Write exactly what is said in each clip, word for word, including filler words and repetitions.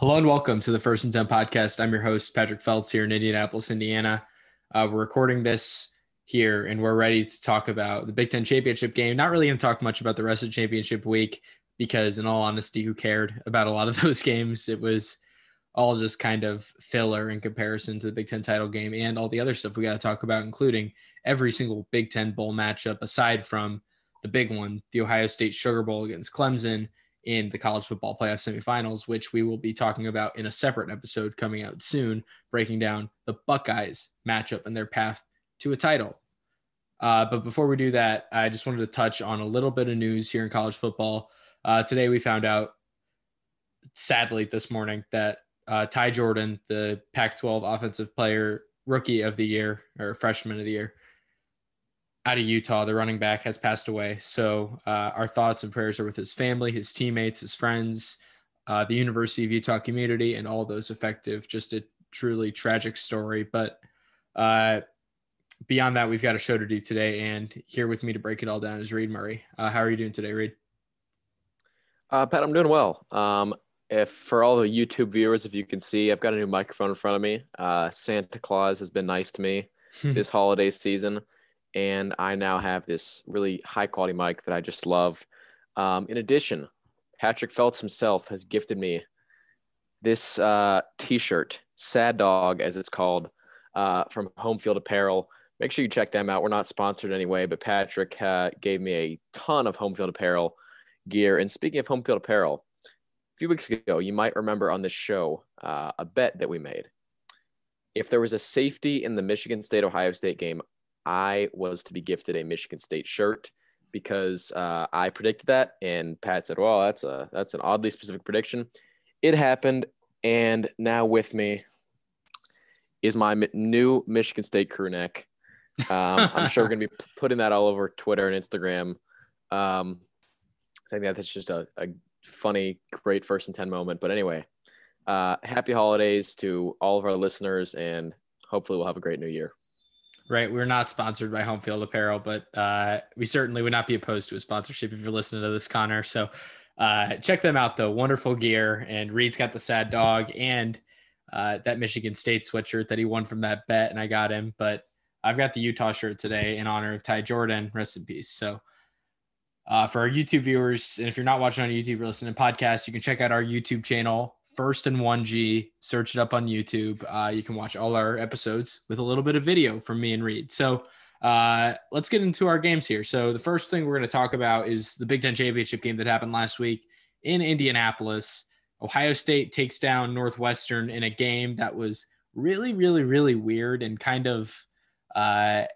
Hello and welcome to the First and Ten podcast. I'm your host, Patrick Feltz, here in Indianapolis, Indiana. Uh, we're recording this here and we're ready to talk about the Big Ten championship game. Not really going to talk much about the rest of championship week because, in all honesty, who cared about a lot of those games? It was all just kind of filler in comparison to the Big Ten title game and all the other stuff we got to talk about, including every single Big Ten bowl matchup aside from the big one, the Ohio State Sugar Bowl against Clemson in the college football playoff semifinals, which we will be talking about in a separate episode coming out soon, breaking down the Buckeyes matchup and their path to a title. Uh, but before we do that, I just wanted to touch on a little bit of news here in college football. Uh, today we found out, sadly this morning, that uh, Ty Jordan, the Pac twelve Offensive Player Rookie of the Year, or Freshman of the Year, out of Utah, the running back, has passed away. So uh, our thoughts and prayers are with his family, his teammates, his friends, uh, the University of Utah community, and all those affected. Just a truly tragic story. But uh, beyond that, we've got a show to do today. And here with me to break it all down is Reid Murray. Uh, how are you doing today, Reid? Uh, Pat, I'm doing well. Um, if for all the YouTube viewers, if you can see, I've got a new microphone in front of me. Uh, Santa Claus has been nice to me this holiday season. And I now have this really high quality mic that I just love. Um, in addition, Patrick Feltz himself has gifted me this uh, t-shirt, Sad Dog, as it's called, uh, from Home Field Apparel. Make sure you check them out. We're not sponsored anyway, but Patrick uh, gave me a ton of Home Field Apparel gear. And speaking of Home Field Apparel, a few weeks ago, you might remember on this show uh, a bet that we made. If there was a safety in the Michigan State-Ohio State game, I was to be gifted a Michigan State shirt because uh, I predicted that, and Pat said, well, that's a that's an oddly specific prediction. It happened, and now with me is my new Michigan State crew neck. Um, I'm sure we're going to be putting that all over Twitter and Instagram. Um, I think that's just a, a funny, great first and ten moment. But anyway, uh, happy holidays to all of our listeners, and hopefully we'll have a great new year. Right. We're not sponsored by Home Field Apparel, but uh, we certainly would not be opposed to a sponsorship if you're listening to this, Connor. So uh, check them out, though. Wonderful gear. And Reid's got the Sad Dog and uh, that Michigan State sweatshirt that he won from that bet, and I got him. But I've got the Utah shirt today in honor of Ty Jordan. Rest in peace. So uh, for our YouTube viewers, and if you're not watching on YouTube or listening to podcasts, you can check out our YouTube channel, First and one G. Search it up on YouTube. Uh, you can watch all our episodes with a little bit of video from me and Reid. So uh, let's get into our games here. So the first thing we're going to talk about is the Big Ten championship game that happened last week in Indianapolis. Ohio State takes down Northwestern in a game that was really, really, really weird and kind of uh,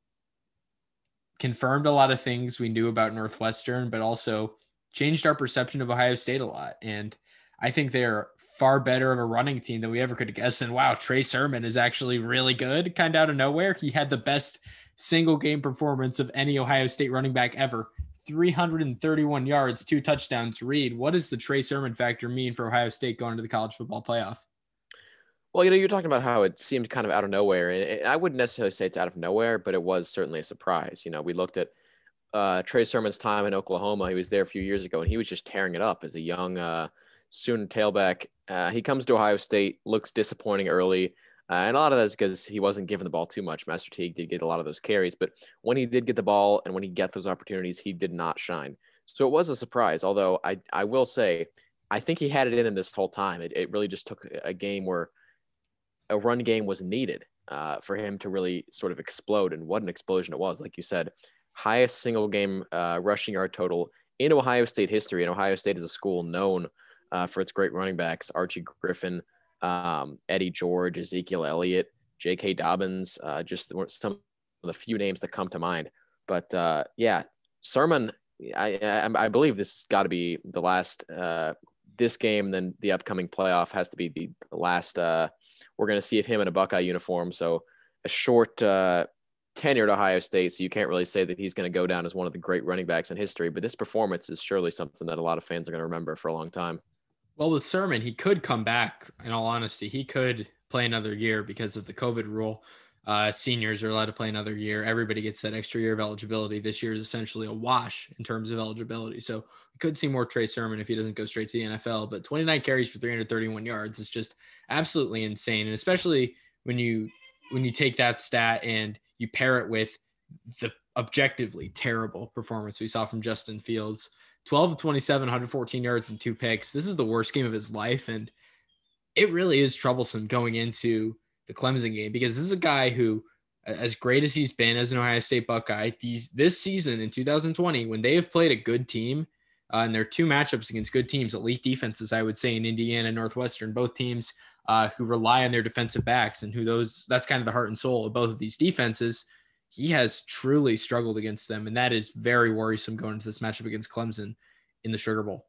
confirmed a lot of things we knew about Northwestern, but also changed our perception of Ohio State a lot. And I think they're far better of a running team than we ever could have guessed. And wow, Trey Sermon is actually really good, kind of out of nowhere. He had the best single game performance of any Ohio State running back ever. three hundred thirty-one yards, two touchdowns. Reid, what does the Trey Sermon factor mean for Ohio State going to the college football playoff? Well, you know, you're talking about how it seemed kind of out of nowhere. And I wouldn't necessarily say it's out of nowhere, but it was certainly a surprise. You know, we looked at uh, Trey Sermon's time in Oklahoma. He was there a few years ago, and he was just tearing it up as a young uh, student tailback. Uh, he comes to Ohio State, looks disappointing early. Uh, and a lot of that is because he wasn't given the ball too much. Master Teague did get a lot of those carries, but when he did get the ball and when he got those opportunities, he did not shine. So it was a surprise. Although I, I will say, I think he had it in him this whole time. It, it really just took a game where a run game was needed uh, for him to really sort of explode. And what an explosion it was. Like you said, highest single game uh, rushing yard total in Ohio State history. And Ohio State is a school known uh, for its great running backs, Archie Griffin, um, Eddie George, Ezekiel Elliott, J K. Dobbins, uh, just some of the few names that come to mind. But uh, yeah, Sermon, I, I, I believe this has got to be the last, uh, this game, then the upcoming playoff has to be the last, uh, we're going to see of him in a Buckeye uniform. So a short uh, tenure at Ohio State, so you can't really say that he's going to go down as one of the great running backs in history. But this performance is surely something that a lot of fans are going to remember for a long time. Well, with Sermon, he could come back, in all honesty. He could play another year because of the COVID rule. Uh, seniors are allowed to play another year. Everybody gets that extra year of eligibility. This year is essentially a wash in terms of eligibility. So we could see more Trey Sermon if he doesn't go straight to the N F L. But twenty-nine carries for three hundred thirty-one yards is just absolutely insane. And especially when you when you take that stat and you pair it with the objectively terrible performance we saw from Justin Fields, twelve of twenty-seven, one hundred fourteen yards and two picks. This is the worst game of his life. And it really is troublesome going into the Clemson game, because this is a guy who, as great as he's been as an Ohio State Buckeye, these this season in two thousand twenty, when they have played a good team, uh, and their two matchups against good teams, elite defenses, I would say, in Indiana and Northwestern, both teams uh, who rely on their defensive backs, and who those that's kind of the heart and soul of both of these defenses. He has truly struggled against them, and that is very worrisome going into this matchup against Clemson in the Sugar Bowl.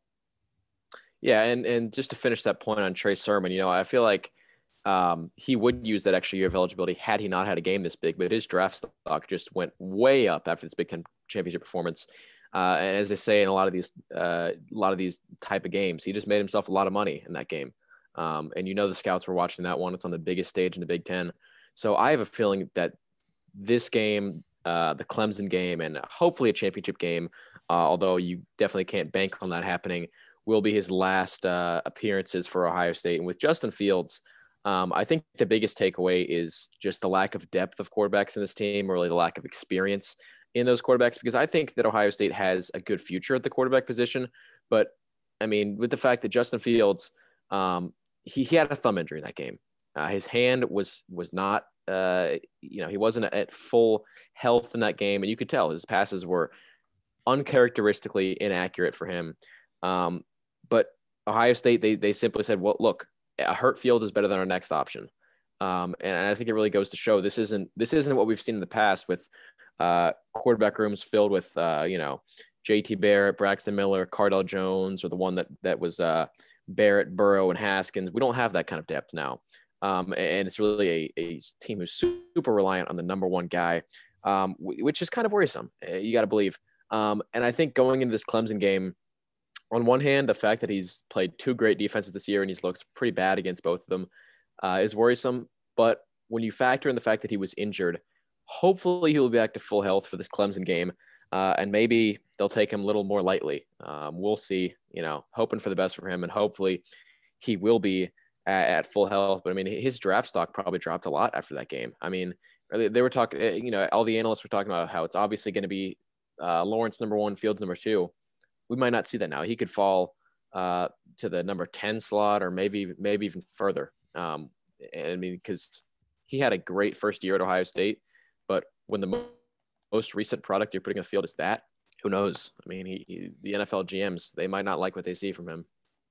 Yeah, and and just to finish that point on Trey Sermon, you know, I feel like Um, he would use that extra year of eligibility had he not had a game this big, but his draft stock just went way up after this Big Ten championship performance. Uh, and as they say in a lot of these, uh, a lot of these type of games, he just made himself a lot of money in that game. Um, and you know the scouts were watching that one. It's on the biggest stage in the Big Ten. So I have a feeling that this game, uh, the Clemson game, and hopefully a championship game, uh, although you definitely can't bank on that happening, will be his last uh, appearances for Ohio State. And with Justin Fields, Um, I think the biggest takeaway is just the lack of depth of quarterbacks in this team, or really the lack of experience in those quarterbacks, because I think that Ohio State has a good future at the quarterback position. But, I mean, with the fact that Justin Fields, um, he, he had a thumb injury in that game. Uh, his hand was was not, uh, you know, he wasn't at full health in that game. And you could tell his passes were uncharacteristically inaccurate for him. Um, but Ohio State, they they simply said, well, look, a hurt Field is better than our next option. Um, and I think it really goes to show this isn't this isn't what we've seen in the past with uh, quarterback rooms filled with, uh, you know, J T Barrett, Braxton Miller, Cardell Jones, or the one that that was uh, Barrett, Burrow, and Haskins. We don't have that kind of depth now. Um, and it's really a, a team who's super reliant on the number one guy, um, which is kind of worrisome. You got to believe. Um, and I think going into this Clemson game, on one hand, the fact that he's played two great defenses this year and he's looked pretty bad against both of them uh, is worrisome. But when you factor in the fact that he was injured, hopefully he'll be back to full health for this Clemson game. Uh, and maybe they'll take him a little more lightly. Um, we'll see, you know, hoping for the best for him. And hopefully he will be at, at full health. But I mean, his draft stock probably dropped a lot after that game. I mean, they were talking, you know, all the analysts were talking about how it's obviously going to be uh, Lawrence number one, Fields number two. We might not see that now. He could fall uh, to the number ten slot, or maybe maybe even further. Um, and I mean, because he had a great first year at Ohio State, but when the mo- most recent product you're putting on the field is that, who knows? I mean, he, he, the N F L G Ms, they might not like what they see from him.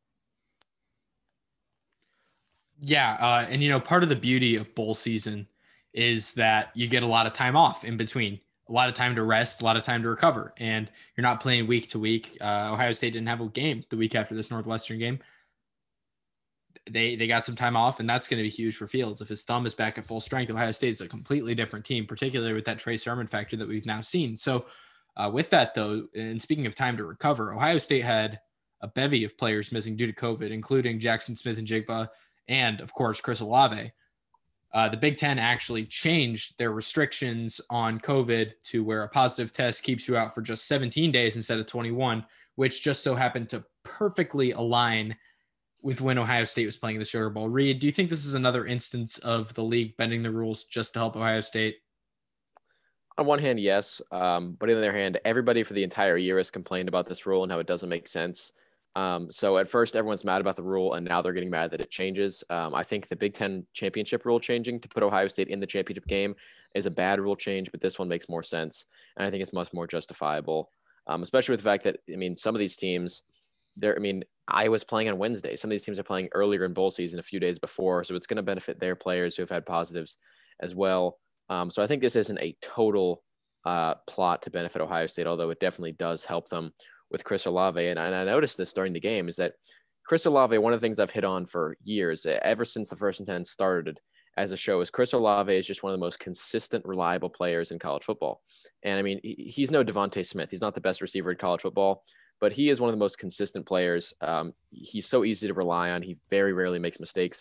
Yeah, uh, and you know, part of the beauty of bowl season is that you get a lot of time off in between. A lot of time to rest, a lot of time to recover, and you're not playing week to week. Uh, Ohio State didn't have a game the week after this Northwestern game. They they got some time off, and that's going to be huge for Fields. If his thumb is back at full strength, Ohio State is a completely different team, particularly with that Trey Sermon factor that we've now seen. So uh, with that, though, and speaking of time to recover, Ohio State had a bevy of players missing due to COVID, including Jackson Smith-Njigba and, of course, Chris Olave. Uh, the Big Ten actually changed their restrictions on COVID to where a positive test keeps you out for just seventeen days instead of twenty-one, which just so happened to perfectly align with when Ohio State was playing the Sugar Bowl. Reid, do you think this is another instance of the league bending the rules just to help Ohio State? On one hand, yes. Um, but on the other hand, everybody for the entire year has complained about this rule and how it doesn't make sense. Um, so at first everyone's mad about the rule, and now they're getting mad that it changes. Um, I think the Big Ten championship rule changing to put Ohio State in the championship game is a bad rule change, but this one makes more sense. And I think it's much more justifiable, um, especially with the fact that, I mean, some of these teams, they're, I mean, Iowa's playing on Wednesday. Some of these teams are playing earlier in bowl season, a few days before. So it's going to benefit their players who have had positives as well. Um, so I think this isn't a total uh, plot to benefit Ohio State, although it definitely does help them with Chris Olave. And I, and I noticed this during the game is that Chris Olave, one of the things I've hit on for years, ever since the First and ten started as a show, is Chris Olave is just one of the most consistent, reliable players in college football. And I mean, he, he's no Devontae Smith. He's not the best receiver in college football, but he is one of the most consistent players. Um, he's so easy to rely on. He very rarely makes mistakes.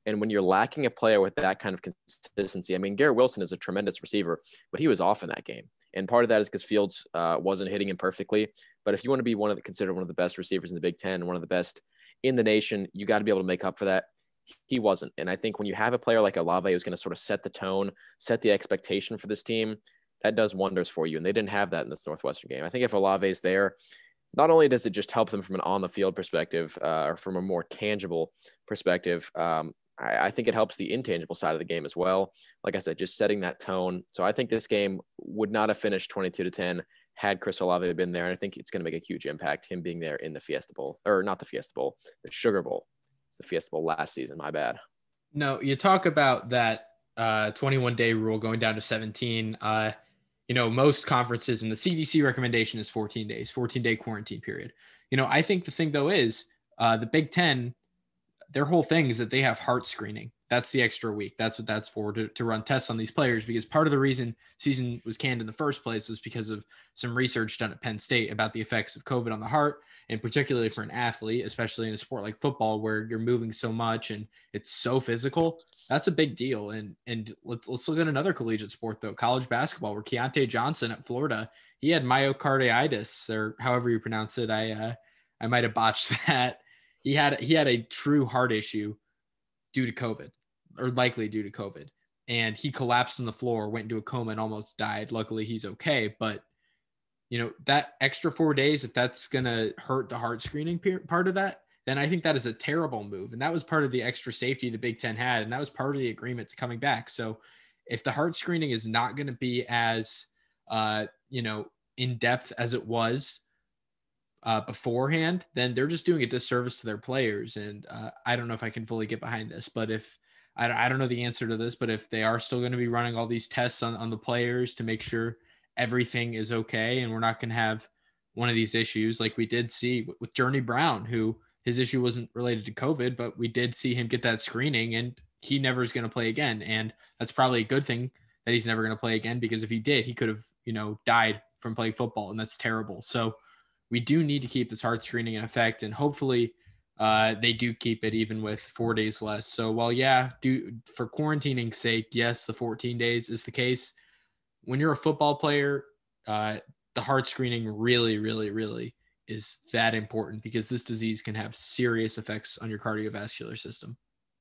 And when you're lacking a player with that kind of consistency, I mean, Garrett Wilson is a tremendous receiver, but he was off in that game. And part of that is because Fields uh, wasn't hitting him perfectly. But if you want to be one of the considered one of the best receivers in the Big Ten, one of the best in the nation, you got to be able to make up for that. He wasn't. And I think when you have a player like Olave who's going to sort of set the tone, set the expectation for this team, that does wonders for you. And they didn't have that in this Northwestern game. I think if Olave is there, not only does it just help them from an on the field perspective, uh, or from a more tangible perspective, um, I, I think it helps the intangible side of the game as well. Like I said, just setting that tone. So I think this game would not have finished twenty-two to ten had Chris Olave been there. And I think it's going to make a huge impact, him being there in the Fiesta Bowl, or not the Fiesta Bowl, the Sugar Bowl. It's the Fiesta Bowl last season. My bad. No, you talk about that uh, twenty-one day rule going down to seventeen. Uh, you know, most conferences and the C D C recommendation is fourteen days, fourteen day quarantine period. You know, I think the thing though is uh, the Big Ten, their whole thing is that they have heart screening. That's the extra week. That's what that's for, to, to run tests on these players, because part of the reason season was canned in the first place was because of some research done at Penn State about the effects of COVID on the heart, and particularly for an athlete, especially in a sport like football where you're moving so much and it's so physical. That's a big deal. And and let's let's look at another collegiate sport though, college basketball, where Keontae Johnson at Florida, he had myocarditis, or however you pronounce it. I uh, I might have botched that. He had he had a true heart issue due to COVID, or likely due to COVID. And he collapsed on the floor, went into a coma, and almost died. Luckily, he's okay. But, you know, that extra four days, if that's going to hurt the heart screening part of that, then I think that is a terrible move. And that was part of the extra safety the Big Ten had. And that was part of the agreement to coming back. So if the heart screening is not going to be as, uh, you know, in depth as it was Uh, beforehand, then they're just doing a disservice to their players. And uh, I don't know if I can fully get behind this, but if I, I don't know the answer to this, but if they are still going to be running all these tests on, on the players to make sure everything is okay, and we're not going to have one of these issues like we did see with Journey Brown, who his issue wasn't related to COVID, but we did see him get that screening and he never is going to play again. And that's probably a good thing that he's never going to play again, because if he did, he could have, you know, died from playing football, and that's terrible. So we do need to keep this heart screening in effect, and hopefully uh, they do keep it even with four days less. So while, yeah, do for quarantining's sake, yes, the fourteen days is the case. When you're a football player, uh, the heart screening really, really, really is that important, because this disease can have serious effects on your cardiovascular system.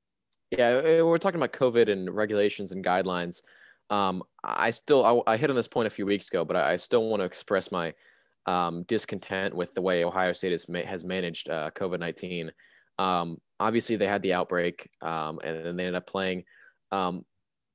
Yeah, we're talking about COVID and regulations and guidelines. Um, I still, I, I hit on this point a few weeks ago, but I, I still want to express my um, discontent with the way Ohio State has, ma- has managed uh, COVID nineteen. Um, obviously, they had the outbreak, um, and then they ended up playing. Um,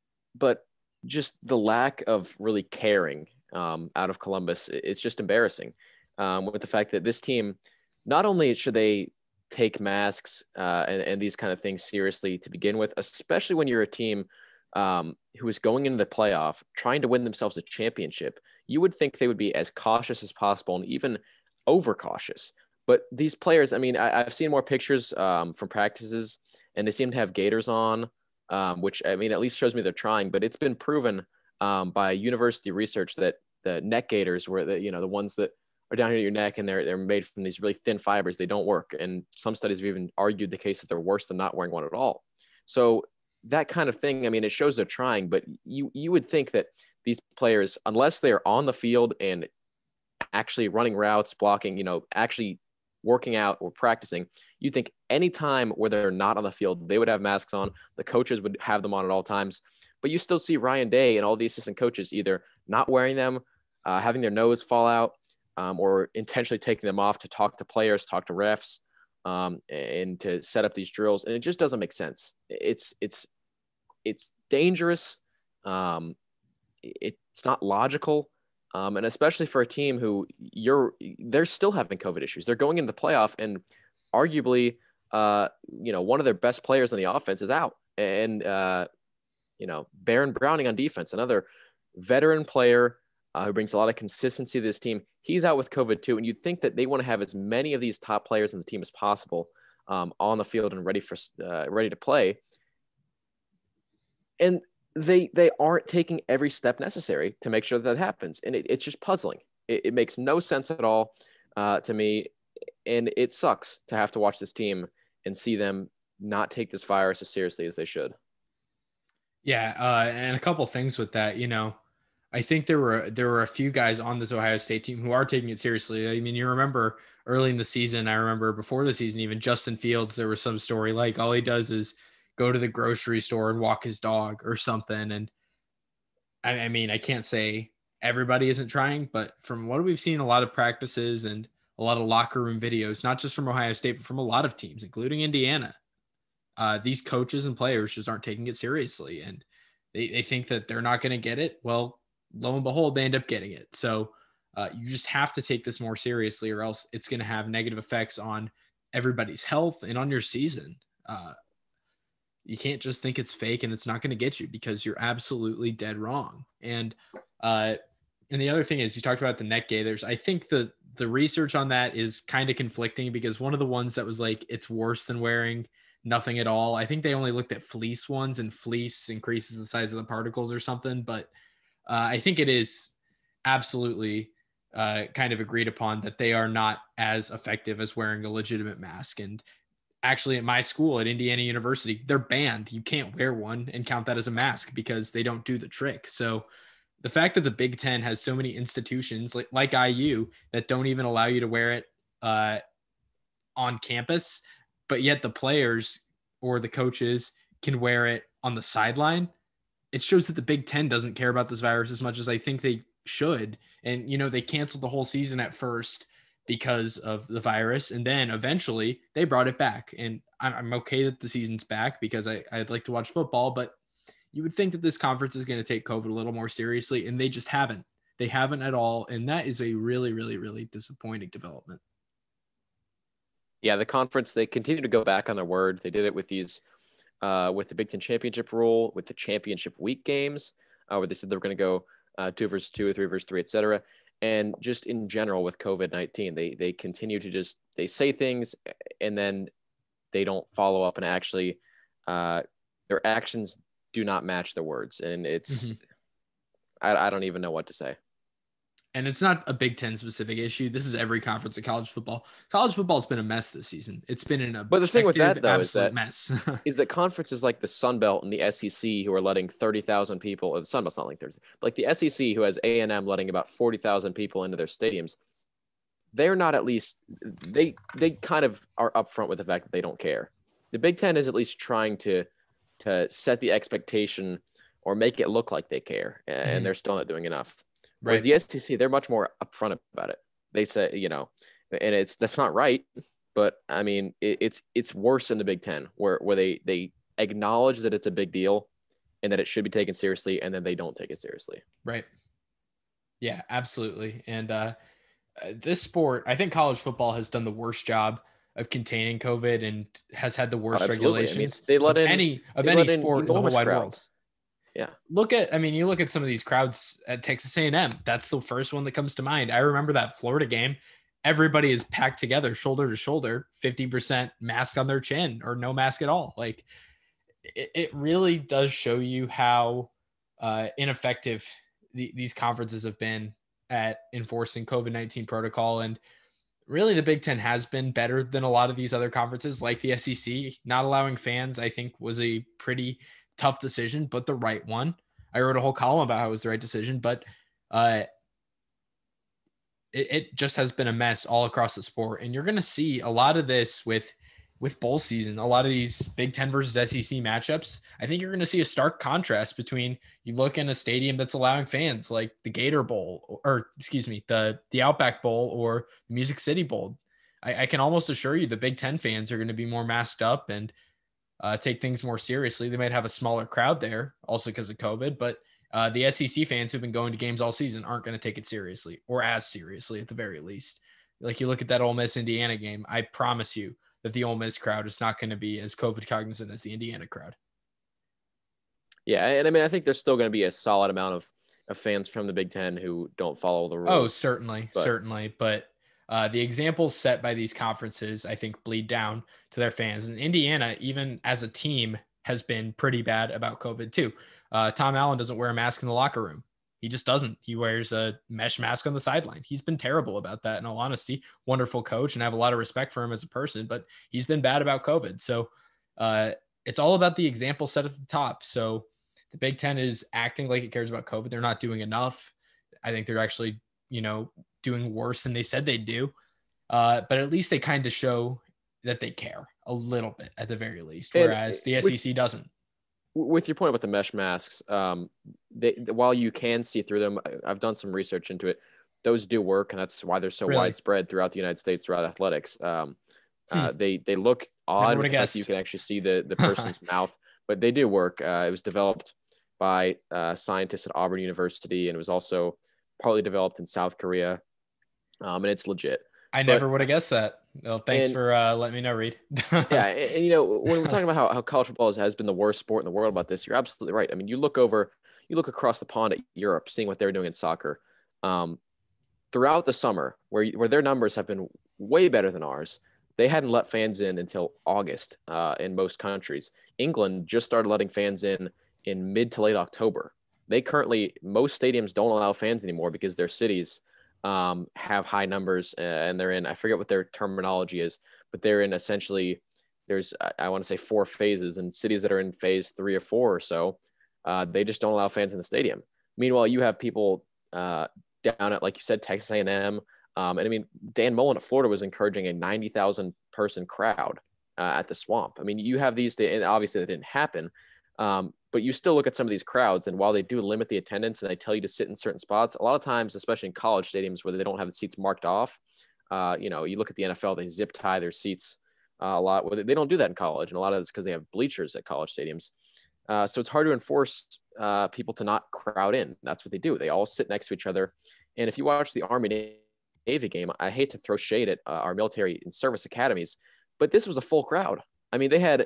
but just the lack of really caring um, out of Columbus, it's just embarrassing. Um, with the fact that this team, not only should they take masks uh, and, and these kind of things seriously to begin with, especially when you're a team um, who is going into the playoff, trying to win themselves a championship, you would think they would be as cautious as possible and even overcautious. But these players, I mean, I, I've seen more pictures um, from practices, and they seem to have gaiters on, um, which, I mean, at least shows me they're trying. But it's been proven um, by university research that the neck gaiters, were the, you know, the ones that are down here at your neck, and they're they're made from these really thin fibers, they don't work. And some studies have even argued the case that they're worse than not wearing one at all. So that kind of thing, I mean, it shows they're trying, but you you would think that these players, unless they're on the field and actually running routes, blocking, you know, actually working out or practicing, you think any time where they're not on the field, they would have masks on. The coaches would have them on at all times. But you still see Ryan Day and all the assistant coaches either not wearing them, uh, having their nose fall out, um, or intentionally taking them off to talk to players, talk to refs, um, and to set up these drills. And it just doesn't make sense. It's it's it's dangerous. Um, it's not logical. Um, and especially for a team who you're, they're still having COVID issues. They're going into the playoff, and arguably, uh, you know, one of their best players on the offense is out, and uh, you know, Baron Browning on defense, another veteran player uh, who brings a lot of consistency to this team. He's out with COVID too, and you'd think that they want to have as many of these top players in the team as possible um, on the field and ready for uh, ready to play. And they they aren't taking every step necessary to make sure that, that happens. And it, it's just puzzling. It, it makes no sense at all uh, to me. And it sucks to have to watch this team and see them not take this virus as seriously as they should. Yeah, uh, and a couple things with that, you know, I think there were there were a few guys on this Ohio State team who are taking it seriously. I mean, you remember early in the season, I remember before the season, even Justin Fields, there was some story like all he does is go to the grocery store and walk his dog or something. And I, I mean, I can't say everybody isn't trying, but from what we've seen, a lot of practices and a lot of locker room videos, not just from Ohio State, but from a lot of teams, including Indiana, uh, these coaches and players just aren't taking it seriously. And they, they think that they're not going to get it. Well, lo and behold, they end up getting it. So uh, you just have to take this more seriously, or else it's going to have negative effects on everybody's health and on your season. Uh, you can't just think it's fake and it's not going to get you, because you're absolutely dead wrong. And uh, and the other thing is, you talked about the neck gaithers. I think the the research on that is kind of conflicting, because one of the ones that was like it's worse than wearing nothing at all, I think they only looked at fleece ones, and fleece increases the size of the particles or something. But uh, I think it is absolutely uh, kind of agreed upon that they are not as effective as wearing a legitimate mask. And actually, at my school at Indiana University, they're banned. You can't wear one and count that as a mask, because they don't do the trick. So the fact that the Big Ten has so many institutions like, like I U that don't even allow you to wear it uh, on campus, but yet the players or the coaches can wear it on the sideline, it shows that the Big Ten doesn't care about this virus as much as I think they should. And, you know, they canceled the whole season at first because of the virus, and then eventually they brought it back. And I'm okay that the season's back, because I, I'd like to watch football, but you would think that this conference is going to take COVID a little more seriously, and they just haven't. They haven't at all, and that is a really, really, really disappointing development. Yeah, the conference, they continue to go back on their word. They did it with these, uh, with the Big Ten championship rule, with the championship week games, uh, where they said they were going to go uh, two versus two, or three versus three, et cetera. And just in general with COVID nineteen, they they continue to just, they say things and then they don't follow up, and actually uh, their actions do not match their words. And it's, mm-hmm. I, I don't even know what to say. And it's not a Big Ten specific issue. This is every conference of college football. College football has been a mess this season. It's been in a but the thing with that though is that mess. is that conferences like the Sun Belt and the S E C, who are letting thirty thousand people, or the Sun Belt's not like thirty, but like the S E C, who has A and M letting about forty thousand people into their stadiums, they're not, at least they they kind of are upfront with the fact that they don't care. The Big Ten is at least trying to to set the expectation or make it look like they care, and mm-hmm. they're still not doing enough. Whereas right. the S E C, they're much more upfront about it. They say, you know, and it's, that's not right, but I mean, it, it's, it's worse in the Big Ten, where, where they, they acknowledge that it's a big deal and that it should be taken seriously, and then they don't take it seriously. Right. Yeah, absolutely. And uh, this sport, I think college football has done the worst job of containing COVID and has had the worst oh, regulations. I mean, they let of in any of any sport in the whole wide crowds. world. Yeah. Look at, I mean, you look at some of these crowds at Texas A and M. That's the first one that comes to mind. I remember that Florida game. Everybody is packed together, shoulder to shoulder, fifty percent mask on their chin or no mask at all. Like it, it really does show you how uh, ineffective the, these conferences have been at enforcing COVID nineteen protocol. And really the Big Ten has been better than a lot of these other conferences, like the S E C. Not allowing fans, I think, was a pretty tough decision, but the right one. I wrote a whole column about how it was the right decision, but uh, it, it just has been a mess all across the sport. And you're going to see a lot of this with, with bowl season, a lot of these Big Ten versus S E C matchups. I think you're going to see a stark contrast between, you look in a stadium that's allowing fans like the Gator Bowl, or excuse me, the, the Outback Bowl or the Music City Bowl. I, I can almost assure you the Big Ten fans are going to be more masked up and Uh, take things more seriously. They might have a smaller crowd there also because of COVID, but uh, the S E C fans who've been going to games all season aren't going to take it seriously, or as seriously at the very least. Like you look at that Ole Miss Indiana game, I promise you that the Ole Miss crowd is not going to be as COVID cognizant as the Indiana crowd. Yeah, and I mean, I think there's still going to be a solid amount of, of fans from the Big Ten who don't follow the rules. Oh, certainly, but... certainly. But Uh, the examples set by these conferences, I think, bleed down to their fans. And Indiana, even as a team, has been pretty bad about COVID too. Uh, Tom Allen doesn't wear a mask in the locker room. He just doesn't. He wears a mesh mask on the sideline. He's been terrible about that, in all honesty. Wonderful coach, and I have a lot of respect for him as a person, but he's been bad about COVID. So uh, it's all about the example set at the top. So the Big Ten is acting like it cares about COVID. They're not doing enough. I think they're actually, you know, doing worse than they said they'd do. Uh, but at least they kind of show that they care a little bit at the very least, And whereas the with, S E C doesn't. With your point about the mesh masks, um, they, while you can see through them, I've done some research into it. Those do work, and that's why they're so Really? widespread throughout the United States, throughout athletics. Um, Hmm. uh, they they look Never odd would with have the fact that you guessed. can actually see the the person's mouth, but they do work. Uh, it was developed by uh, scientists at Auburn University, and it was also partly developed in South Korea, um, and it's legit. I But never would have guessed that. Well, thanks and for uh, letting me know, Reid. yeah, and, and, you know, when we're talking about how, how college football has, has been the worst sport in the world about this, you're absolutely right. I mean, you look over, you look across the pond at Europe, seeing what they're doing in soccer. Um, throughout the summer, where where their numbers have been way better than ours, they hadn't let fans in until August uh, in most countries. England just started letting fans in in mid to late October. They currently, most stadiums don't allow fans anymore because their cities um, have high numbers, uh, and they're in, I forget what their terminology is, but they're in essentially, there's, I, I want to say four phases, and cities that are in phase three or four or so, uh, they just don't allow fans in the stadium. Meanwhile, you have people uh, down at, like you said, Texas A and M. Um, and I mean, Dan Mullen at Florida was encouraging a ninety thousand person crowd uh, at the Swamp. I mean, you have these, and obviously that didn't happen. Um, but you still look at some of these crowds, and while they do limit the attendance and they tell you to sit in certain spots, a lot of times, especially in college stadiums where they don't have the seats marked off, uh, you know, you look at the N F L, they zip tie their seats uh, a lot. Well, they don't do that in college, and a lot of it's because they have bleachers at college stadiums. Uh, so it's hard to enforce uh, people to not crowd in. That's what they do. They all sit next to each other. And if you watch the Army Navy game, I hate to throw shade at uh, our military and service academies, but this was a full crowd. I mean, they had,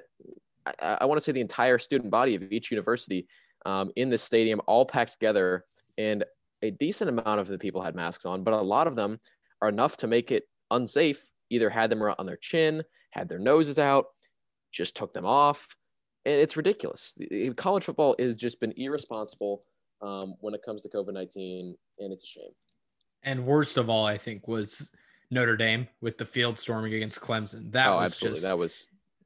I, I want to say the entire student body of each university um, in this stadium, all packed together. And a decent amount of the people had masks on, but a lot of them are enough to make it unsafe, either had them on their chin, had their noses out, just took them off. And it's ridiculous. College football has just been irresponsible um, when it comes to COVID nineteen, and it's a shame. And worst of all, I think, was Notre Dame with the field storming against Clemson. That oh, was absolutely. just that was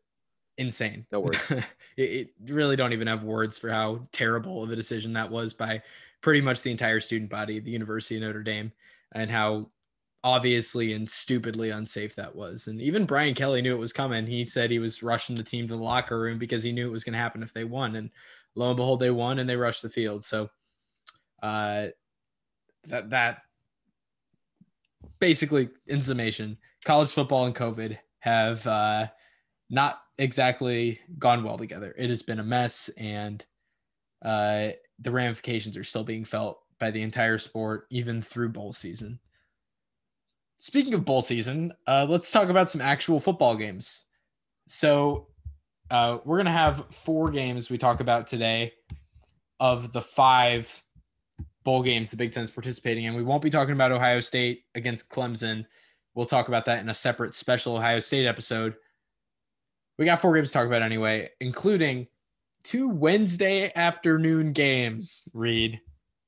insane. No words. it, it really don't even have words for how terrible of a decision that was by pretty much the entire student body of the University of Notre Dame, and how obviously and stupidly unsafe that was. And even Brian Kelly knew it was coming. He said he was rushing the team to the locker room because he knew it was going to happen if they won. And lo and behold, they won and they rushed the field. So uh, that, that basically, in summation, college football and COVID have uh, not exactly gone well together. It has been a mess, and uh, the ramifications are still being felt by the entire sport, even through bowl season. Speaking of bowl season, uh, let's talk about some actual football games. So uh, we're going to have four games we talk about today of the five bowl games the Big Ten is participating in. We won't be talking about Ohio State against Clemson. We'll talk about that in a separate special Ohio State episode. We got four games to talk about anyway, including two Wednesday afternoon games, Reid.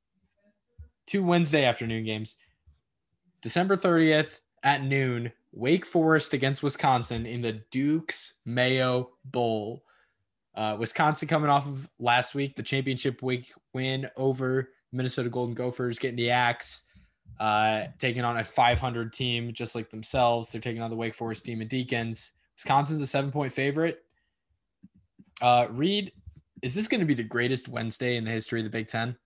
Two Wednesday afternoon games. December thirtieth at noon, Wake Forest against Wisconsin in the Duke's Mayo Bowl. Uh, Wisconsin coming off of last week, the championship week win over Minnesota Golden Gophers, getting the axe, uh, taking on a five hundred team just like themselves. They're taking on the Wake Forest Demon Deacons. Wisconsin's a seven-point favorite. Uh, Reid, is this going to be the greatest Wednesday in the history of the Big Ten?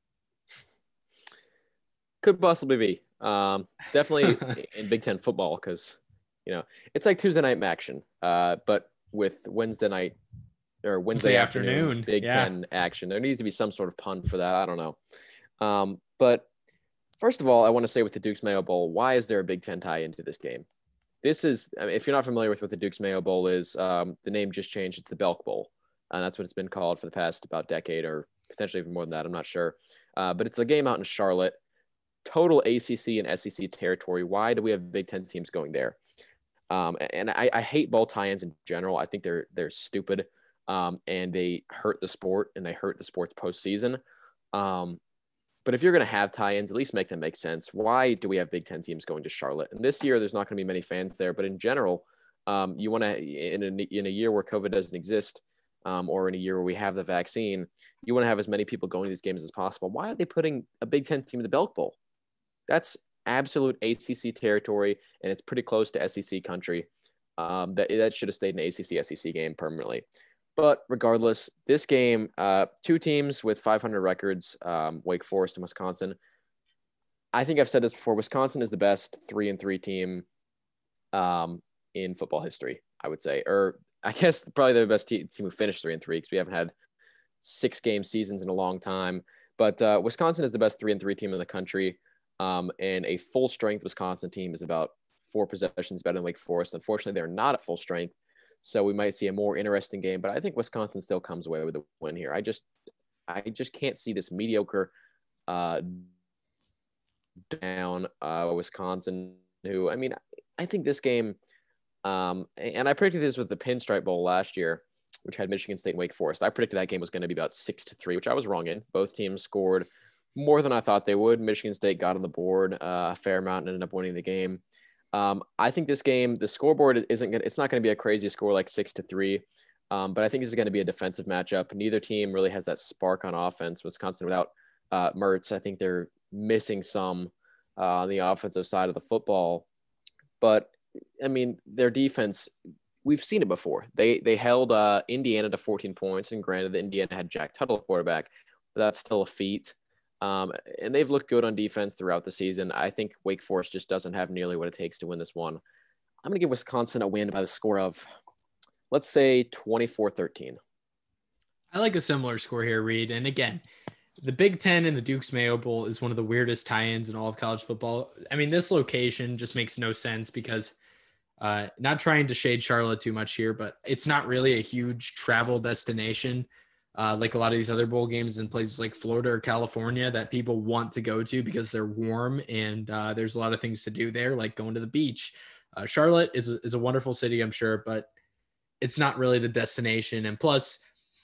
Could possibly be. Um, definitely in Big Ten football, because, you know, it's like Tuesday night action, uh, but with Wednesday night or Wednesday, Wednesday afternoon, afternoon Big yeah. Ten action. There needs to be some sort of pun for that. I don't know. Um, but first of all, I want to say with the Duke's Mayo Bowl, why is there a Big Ten tie into this game? This is, I mean, if you're not familiar with what the Duke's Mayo Bowl is, um, the name just changed. It's the Belk Bowl. And that's what it's been called for the past about decade, or potentially even more than that. I'm not sure. Uh, but it's a game out in Charlotte. Total A C C and S E C territory. Why do we have Big Ten teams going there? Um, and I, I hate bowl tie-ins in general. I think they're they're stupid, um, and they hurt the sport, and they hurt the sport's postseason. Um, but if you're going to have tie-ins, at least make them make sense. Why do we have Big Ten teams going to Charlotte? And this year, there's not going to be many fans there. But in general, Um, you want to, in a, in a year where COVID doesn't exist, um, or in a year where we have the vaccine, you want to have as many people going to these games as possible. Why are they putting a Big Ten team in the Belk Bowl? That's absolute A C C territory, and it's pretty close to S E C country. Um, that, that should have stayed an A C C S E C game permanently. But regardless, this game, uh, two teams with five hundred records, um, Wake Forest and Wisconsin. I think I've said this before. Wisconsin is the best three and three team um, in football history, I would say. Or I guess probably the best team who finished three and three because we haven't had six game seasons in a long time. But uh, Wisconsin is the best three and three team in the country. Um, and a full strength Wisconsin team is about four possessions better than Wake Forest. Unfortunately, they're not at full strength. So we might see a more interesting game, but I think Wisconsin still comes away with a win here. I just, I just can't see this mediocre uh, down uh, Wisconsin. Who, I mean, I think this game, um, and I predicted this with the Pinstripe Bowl last year, which had Michigan State and Wake Forest. I predicted that game was going to be about six to three, which I was wrong in. Both teams scored more than I thought they would. Michigan State got on the board uh, a fair amount and ended up winning the game. Um, I think this game, the scoreboard isn't going to, it's not going to be a crazy score like six to three. Um, but I think this is going to be a defensive matchup. Neither team really has that spark on offense. Wisconsin without uh, Mertz, I think they're missing some uh, on the offensive side of the football. But I mean, their defense, we've seen it before. They, they held uh, Indiana to fourteen points, and granted, Indiana had Jack Tuttle at quarterback, but that's still a feat. Um, and they've looked good on defense throughout the season. I think Wake Forest just doesn't have nearly what it takes to win this one. I'm going to give Wisconsin a win by the score of, let's say, twenty-four thirteen. I like a similar score here, Reid. And again, the Big Ten and the Duke's Mayo Bowl is one of the weirdest tie-ins in all of college football. I mean, this location just makes no sense because uh, not trying to shade Charlotte too much here, but it's not really a huge travel destination. Uh, like a lot of these other bowl games in places like Florida or California that people want to go to because they're warm and uh, there's a lot of things to do there, like going to the beach. Uh, Charlotte is a, is a wonderful city, I'm sure, but it's not really the destination. And plus,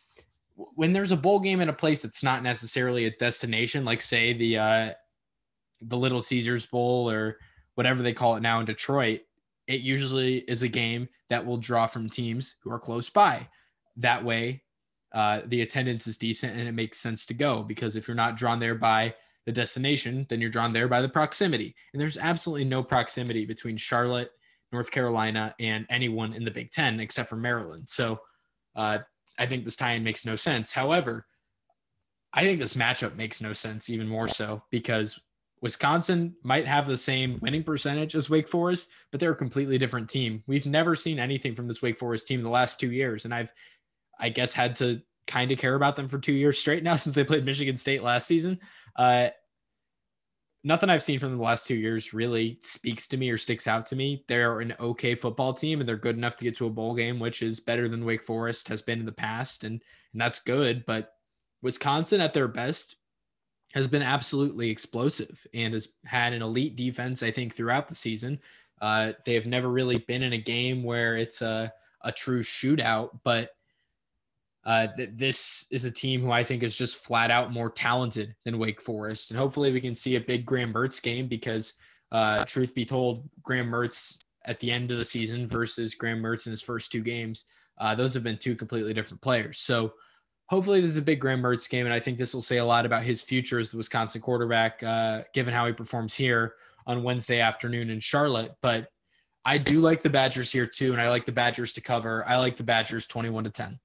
when there's a bowl game in a place that's not necessarily a destination, like say the uh, the Little Caesars Bowl or whatever they call it now in Detroit, it usually is a game that will draw from teams who are close by. That way, Uh, the attendance is decent and it makes sense to go because if you're not drawn there by the destination, then you're drawn there by the proximity. And there's absolutely no proximity between Charlotte, North Carolina, and anyone in the Big Ten except for Maryland. So uh, I think this tie-in makes no sense. However, I think this matchup makes no sense even more so because Wisconsin might have the same winning percentage as Wake Forest, but they're a completely different team. We've never seen anything from this Wake Forest team the last two years, and I've I guess had to kind of care about them for two years straight now since they played Michigan State last season. Uh, nothing I've seen from them the last two years really speaks to me or sticks out to me. They're an okay football team and they're good enough to get to a bowl game, which is better than Wake Forest has been in the past. And, and that's good. But Wisconsin at their best has been absolutely explosive and has had an elite defense, I think, throughout the season. Uh, they have never really been in a game where it's a, a true shootout, but Uh, th- this is a team who I think is just flat out more talented than Wake Forest. And hopefully we can see a big Graham Mertz game because uh, truth be told, Graham Mertz at the end of the season versus Graham Mertz in his first two games, uh, those have been two completely different players. So hopefully this is a big Graham Mertz game. And I think this will say a lot about his future as the Wisconsin quarterback, uh, given how he performs here on Wednesday afternoon in Charlotte. But I do like the Badgers here too. And I like the Badgers to cover. I like the Badgers twenty-one to ten.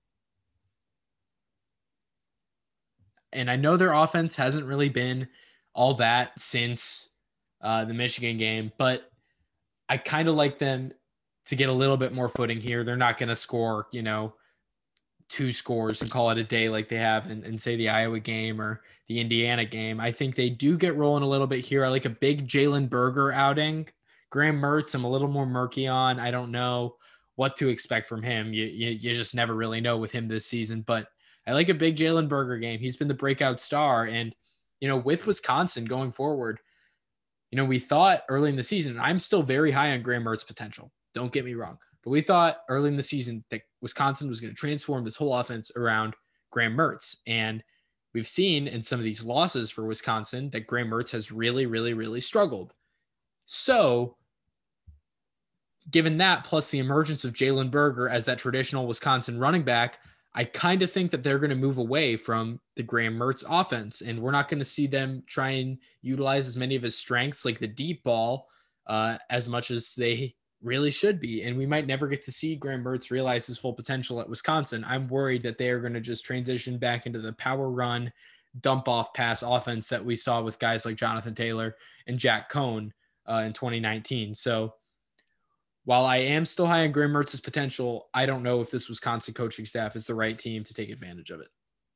And I know their offense hasn't really been all that since uh, the Michigan game, but I kind of like them to get a little bit more footing here. They're not going to score, you know, two scores and call it a day like they have in, in, say, the Iowa game or the Indiana game. I think they do get rolling a little bit here. I like a big Jalen Berger outing. Graham Mertz, I'm a little more murky on. I don't know what to expect from him. You, you, you just never really know with him this season, but I like a big Jalen Berger game. He's been the breakout star. And, you know, with Wisconsin going forward, you know, we thought early in the season, I'm still very high on Graham Mertz's potential. Don't get me wrong. But we thought early in the season that Wisconsin was going to transform this whole offense around Graham Mertz. And we've seen in some of these losses for Wisconsin that Graham Mertz has really, really, really struggled. So given that, plus the emergence of Jalen Berger as that traditional Wisconsin running back, I kind of think that they're going to move away from the Graham Mertz offense, and we're not going to see them try and utilize as many of his strengths, like the deep ball, uh, as much as they really should be. And we might never get to see Graham Mertz realize his full potential at Wisconsin. I'm worried that they are going to just transition back into the power run, dump off pass offense that we saw with guys like Jonathan Taylor and Jack Cohn uh, in twenty nineteen. So while I am still high on Graham Mertz's potential, I don't know if this Wisconsin coaching staff is the right team to take advantage of it.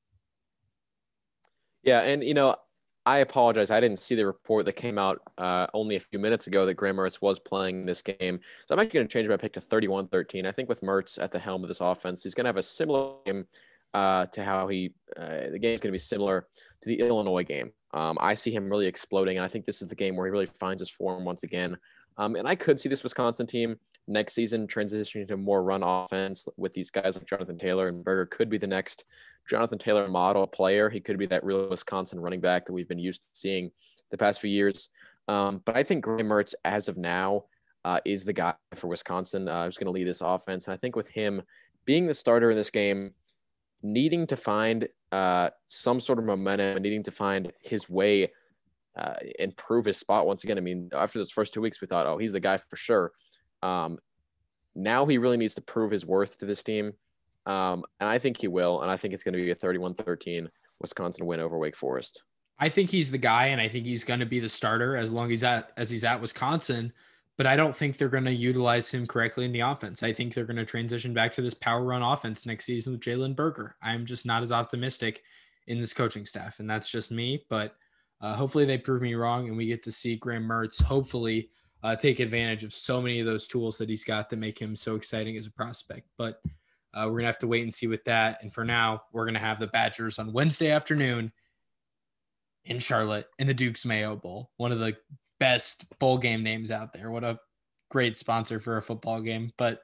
Yeah, and, you know, I apologize. I didn't see the report that came out uh, only a few minutes ago that Graham Mertz was playing this game. So I'm actually going to change my pick to thirty-one thirteen. I think with Mertz at the helm of this offense, he's going to have a similar game uh, to how he uh, – the game is going to be similar to the Illinois game. Um, I see him really exploding, and I think this is the game where he really finds his form once again. Um, and I could see this Wisconsin team next season transitioning to more run offense with these guys like Jonathan Taylor, and Berger could be the next Jonathan Taylor model player. He could be that real Wisconsin running back that we've been used to seeing the past few years. Um, but I think Graham Mertz, as of now, uh, is the guy for Wisconsin uh, who's going to lead this offense. And I think with him being the starter in this game, needing to find uh, some sort of momentum and needing to find his way Uh, and prove his spot once again. I mean, after those first two weeks, we thought, oh, he's the guy for sure. Um, now he really needs to prove his worth to this team. Um, and I think he will. And I think it's going to be a thirty-one thirteen Wisconsin win over Wake Forest. I think he's the guy, and I think he's going to be the starter as long as he's at, as he's at Wisconsin. But I don't think they're going to utilize him correctly in the offense. I think they're going to transition back to this power run offense next season with Jalen Berger. I'm just not as optimistic in this coaching staff, and that's just me. But Uh, hopefully they prove me wrong and we get to see Graham Mertz hopefully uh, take advantage of so many of those tools that he's got that make him so exciting as a prospect. But uh, we're going to have to wait and see with that. And for now, we're going to have the Badgers on Wednesday afternoon in Charlotte in the Duke's Mayo Bowl, one of the best bowl game names out there. What a great sponsor for a football game. But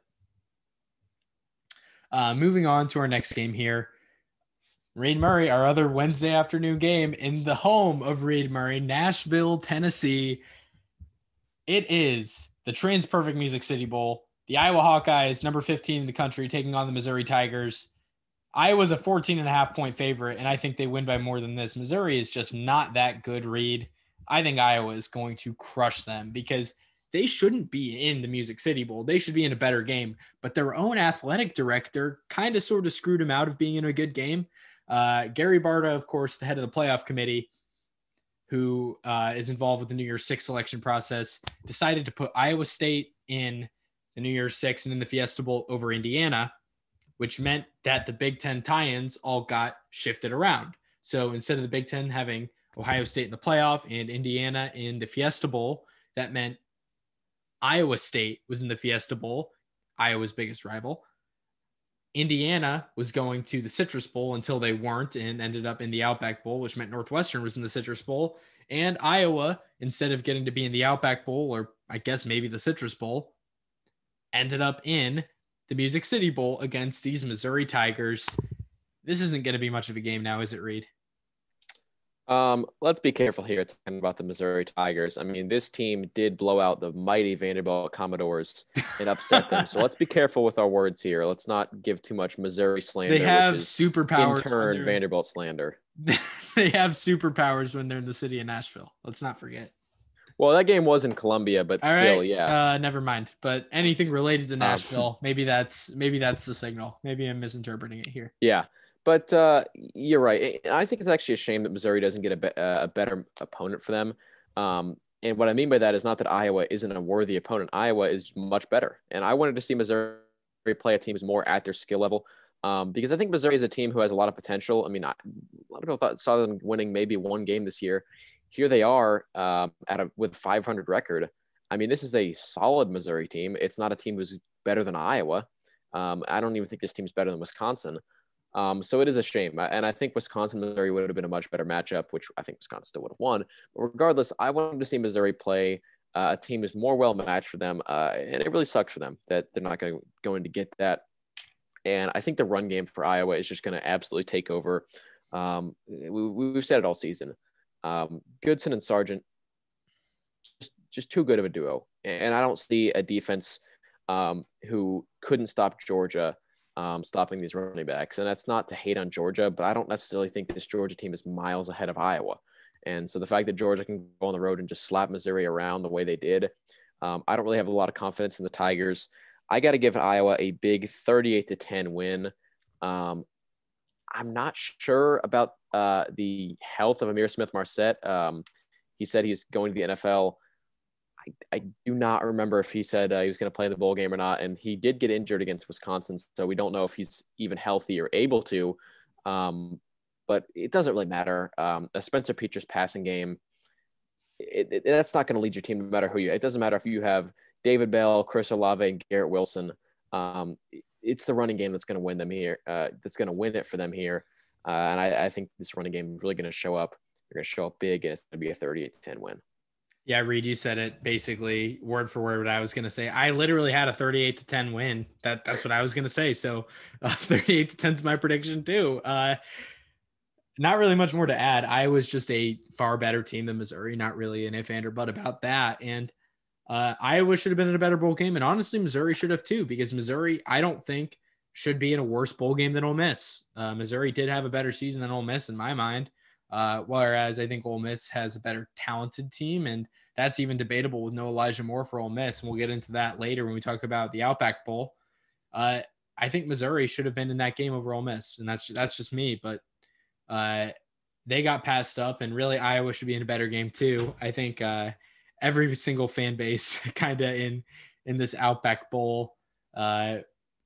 uh, moving on to our next game here. Reid Murray, our other Wednesday afternoon game in the home of Reid Murray, Nashville, Tennessee. It is the Trans Perfect Music City Bowl. The Iowa Hawkeyes, number fifteen in the country, taking on the Missouri Tigers. Iowa's a fourteen and a half point favorite, and I think they win by more than this. Missouri is just not that good, Reid. I think Iowa is going to crush them because they shouldn't be in the Music City Bowl. They should be in a better game, but their own athletic director kind of sort of screwed them out of being in a good game. Uh, Gary Barta, of course, the head of the playoff committee, who uh, is involved with the New Year's Six selection process, decided to put Iowa State in the New Year's Six and in the Fiesta Bowl over Indiana, which meant that the Big Ten tie-ins all got shifted around. So instead of the Big Ten having Ohio State in the playoff and Indiana in the Fiesta Bowl, that meant Iowa State was in the Fiesta Bowl, Iowa's biggest rival. Indiana was going to the Citrus Bowl until they weren't and ended up in the Outback Bowl, which meant Northwestern was in the Citrus Bowl. And Iowa, instead of getting to be in the Outback Bowl, or I guess maybe the Citrus Bowl, ended up in the Music City Bowl against these Missouri Tigers. This isn't going to be much of a game now, is it, Reid? Um, let's be careful here talking about the Missouri Tigers. I mean, this team did blow out the mighty Vanderbilt Commodores and upset them. So let's be careful with our words here. Let's not give too much Missouri slander. They have which is superpowers. In turn, Vanderbilt slander. They have superpowers when they're in the city of Nashville. Let's not forget. Well, that game was in Columbia, but All still, right. yeah. Uh, never mind. But anything related to Nashville, um, maybe that's maybe that's the signal. Maybe I'm misinterpreting it here. Yeah. But uh, you're right. I think it's actually a shame that Missouri doesn't get a, be- a better opponent for them. Um, and what I mean by that is not that Iowa isn't a worthy opponent. Iowa is much better. And I wanted to see Missouri play a team who's more at their skill level um, because I think Missouri is a team who has a lot of potential. I mean, I, a lot of people thought, saw them winning maybe one game this year. Here they are um, at a, with a five hundred record. I mean, this is a solid Missouri team. It's not a team who's better than Iowa. Um, I don't even think this team's better than Wisconsin. Um, so it is a shame. And I think Wisconsin, Missouri would have been a much better matchup, which I think Wisconsin still would have won. But regardless, I wanted to see Missouri play uh, a team who's more well matched for them. Uh, and it really sucks for them that they're not going, going to get that. And I think the run game for Iowa is just going to absolutely take over. Um, we, we've said it all season. Um, Goodson and Sargent, just, just too good of a duo. And I don't see a defense um, who couldn't stop Georgia um, stopping these running backs. And that's not to hate on Georgia, but I don't necessarily think this Georgia team is miles ahead of Iowa. And so the fact that Georgia can go on the road and just slap Missouri around the way they did, um, I don't really have a lot of confidence in the Tigers. I got to give Iowa a big thirty-eight to ten win. Um, I'm not sure about uh, the health of Amir Smith-Marset. Um, he said he's going to the N F L. I, I do not remember if he said uh, he was going to play in the bowl game or not. And he did get injured against Wisconsin, so we don't know if he's even healthy or able to. Um, but it doesn't really matter. Um, a Spencer Petras passing game, it, it, that's not going to lead your team no matter who you. It doesn't matter if you have David Bell, Chris Olave, and Garrett Wilson. Um, it's the running game that's going to win them here. Uh, that's going to win it for them here. Uh, and I, I think this running game is really going to show up. They're going to show up big, and it's going to be a thirty-eight to ten win. Yeah, Reid, you said it basically word for word what I was going to say. I literally had a thirty-eight to ten win. That That's what I was going to say. So uh, thirty-eight to ten is my prediction too. Uh, not really much more to add. I was just a far better team than Missouri. Not really an if, and, or but about that. And uh, Iowa should have been in a better bowl game. And honestly, Missouri should have too, because Missouri, I don't think, should be in a worse bowl game than Ole Miss. Uh, Missouri did have a better season than Ole Miss in my mind. Uh, whereas I think Ole Miss has a better talented team, and that's even debatable with no Elijah Moore for Ole Miss. And we'll get into that later when we talk about the Outback Bowl. Uh, I think Missouri should have been in that game over Ole Miss, and that's that's just me. But uh, they got passed up, and really Iowa should be in a better game too. I think uh, every single fan base kind of in in this Outback Bowl uh,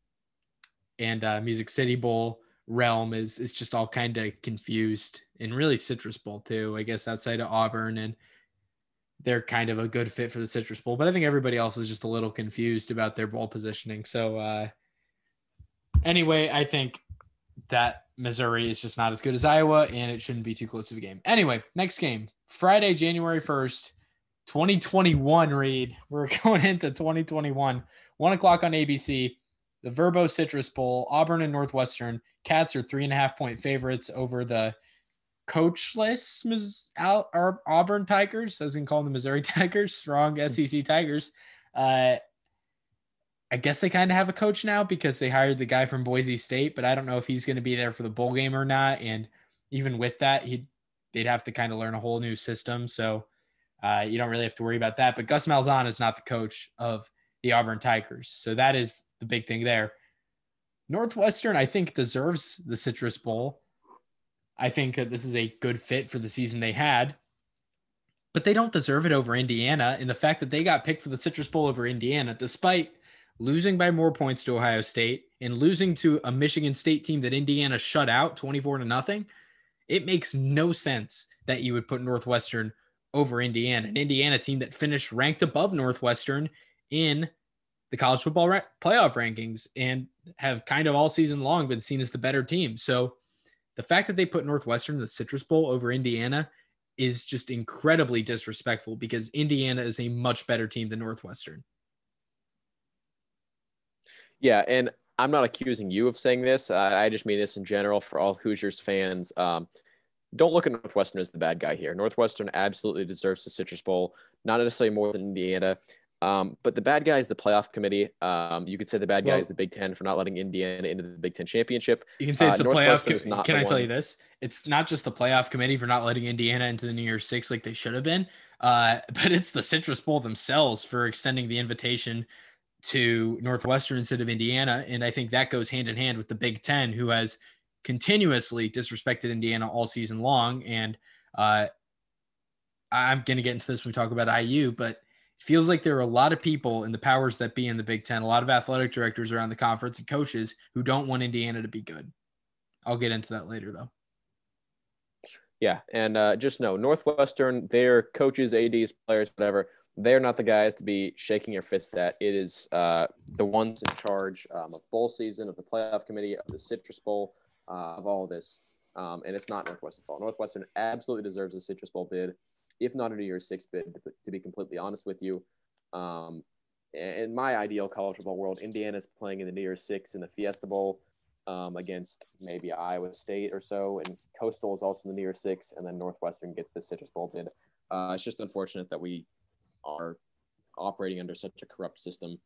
and uh, Music City Bowl realm is is just all kind of confused, and really Citrus Bowl too, I guess, outside of Auburn, and they're kind of a good fit for the Citrus Bowl, but I think everybody else is just a little confused about their bowl positioning. So uh, anyway, I think that Missouri is just not as good as Iowa, and it shouldn't be too close of a game. Anyway, next game, Friday, January first, twenty twenty-one, Reid. We're going into twenty twenty-one, one o'clock on A B C. The Verbo Citrus Bowl, Auburn and Northwestern. Cats are three and a half point favorites over the coachless Auburn Tigers. I was going to call them the Missouri Tigers, strong S E C Tigers. Uh, I guess they kind of have a coach now because they hired the guy from Boise State, but I don't know if he's going to be there for the bowl game or not. And even with that, he'd, they'd have to kind of learn a whole new system. So uh, you don't really have to worry about that. But Gus Malzahn is not the coach of the Auburn Tigers. So that is the big thing there. Northwestern, I think, deserves the Citrus Bowl. I think that this is a good fit for the season they had, but they don't deserve it over Indiana. And the fact that they got picked for the Citrus Bowl over Indiana, despite losing by more points to Ohio State and losing to a Michigan State team that Indiana shut out twenty-four to nothing, it makes no sense that you would put Northwestern over Indiana, an Indiana team that finished ranked above Northwestern in the college football ra- playoff rankings and have kind of all season long been seen as the better team. So the fact that they put Northwestern in the Citrus Bowl over Indiana is just incredibly disrespectful, because Indiana is a much better team than Northwestern. Yeah, and I'm not accusing you of saying this. Uh, I just mean this in general for all Hoosiers fans. Um, don't look at Northwestern as the bad guy here. Northwestern absolutely deserves the Citrus Bowl, not necessarily more than Indiana. Um, but the bad guy is the playoff committee. Um, you could say the bad guy Well, is the Big Ten for not letting Indiana into the Big Ten championship. You can say it's uh, the playoff. Com- Can I one. tell you this? It's not just the playoff committee for not letting Indiana into the New Year's Six like they should have been, uh, but it's the Citrus Bowl themselves for extending the invitation to Northwestern instead of Indiana. And I think that goes hand in hand with the Big Ten, who has continuously disrespected Indiana all season long. And uh, I'm going to get into this when we talk about I U, but it feels like there are a lot of people in the powers that be in the Big Ten, a lot of athletic directors around the conference and coaches who don't want Indiana to be good. I'll get into that later, though. Yeah, and uh, just know, Northwestern, their coaches, A Ds, players, whatever, they're not the guys to be shaking your fist at. It is uh, the ones in charge um, of bowl season, of the playoff committee, of the Citrus Bowl, uh, of all of this. Um, and it's not Northwestern's fault. Northwestern absolutely deserves a Citrus Bowl bid, if not a New Year's Six bid, to, to be completely honest with you. Um, in my ideal college football world, Indiana's playing in the New Year's Six in the Fiesta Bowl um, against maybe Iowa State or so, and Coastal is also in the New Year's Six, and then Northwestern gets the Citrus Bowl bid. Uh, it's just unfortunate that we are operating under such a corrupt system.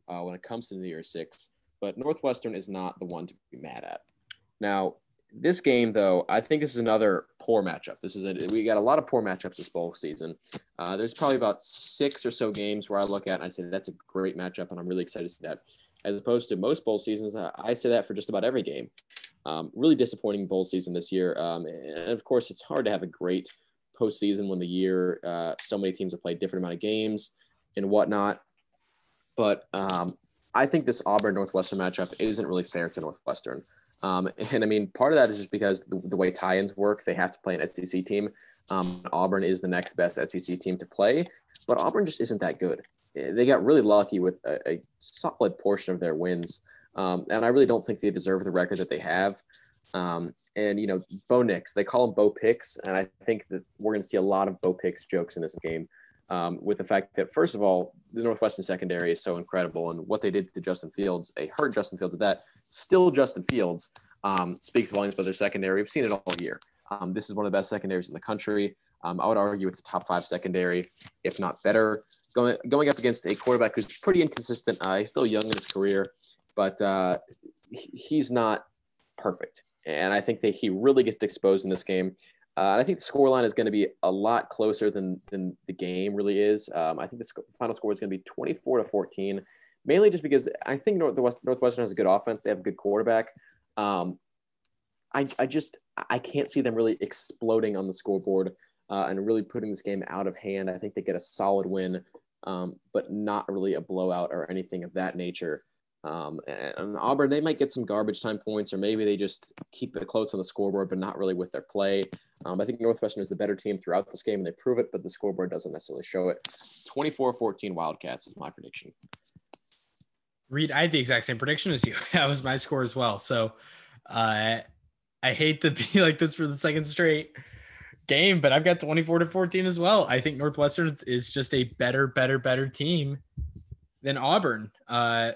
uh, when it comes to the New Year's Six, but Northwestern is not the one to be mad at. Now, this game, though, I think this is another poor matchup. This is a, we got a lot of poor matchups this bowl season. Uh, there's probably about six or so games where I look at and I say that's a great matchup, and I'm really excited to see that. As opposed to most bowl seasons, I say that for just about every game. Um, really disappointing bowl season this year. Um, and of course, it's hard to have a great postseason when the year uh, so many teams have played different amount of games and whatnot. But um, I think this Auburn Northwestern matchup isn't really fair to Northwestern. Um, and I mean, part of that is just because the, the way tie-ins work, they have to play an S E C team. Um, Auburn is the next best S E C team to play, but Auburn just isn't that good. They got really lucky with a, a solid portion of their wins. Um, and I really don't think they deserve the record that they have. Um, and, you know, Bo Nix, they call him Bo Picks. And I think that we're going to see a lot of Bo Picks jokes in this game. Um, with the fact that, first of all, the Northwestern secondary is so incredible, and what they did to Justin Fields, they hurt Justin Fields at that. Still Justin Fields um, speaks volumes about their secondary. We've seen it all year. Um, this is one of the best secondaries in the country. Um, I would argue it's a top five secondary, if not better. Going going up against a quarterback who's pretty inconsistent. Uh, he's still young in his career, but uh, he's not perfect. And I think that he really gets exposed in this game. Uh, I think the scoreline is going to be a lot closer than, than the game really is. Um, I think the sc- final score is going to be twenty-four to fourteen, mainly just because I think North, Northwestern has a good offense. They have a good quarterback. Um, I, I just I can't see them really exploding on the scoreboard uh, and really putting this game out of hand. I think they get a solid win, um, but not really a blowout or anything of that nature. Um, and, and Auburn, they might get some garbage time points, or maybe they just keep it close on the scoreboard, but not really with their play. Um, I think Northwestern is the better team throughout this game, and they prove it, but the scoreboard doesn't necessarily show it. twenty-four fourteen Wildcats is my prediction. Reid, I had the exact same prediction as you. That was my score as well. So uh, I hate to be like this for the second straight game, but I've got twenty-four to fourteen as well. I think Northwestern is just a better, better, better team than Auburn. Uh,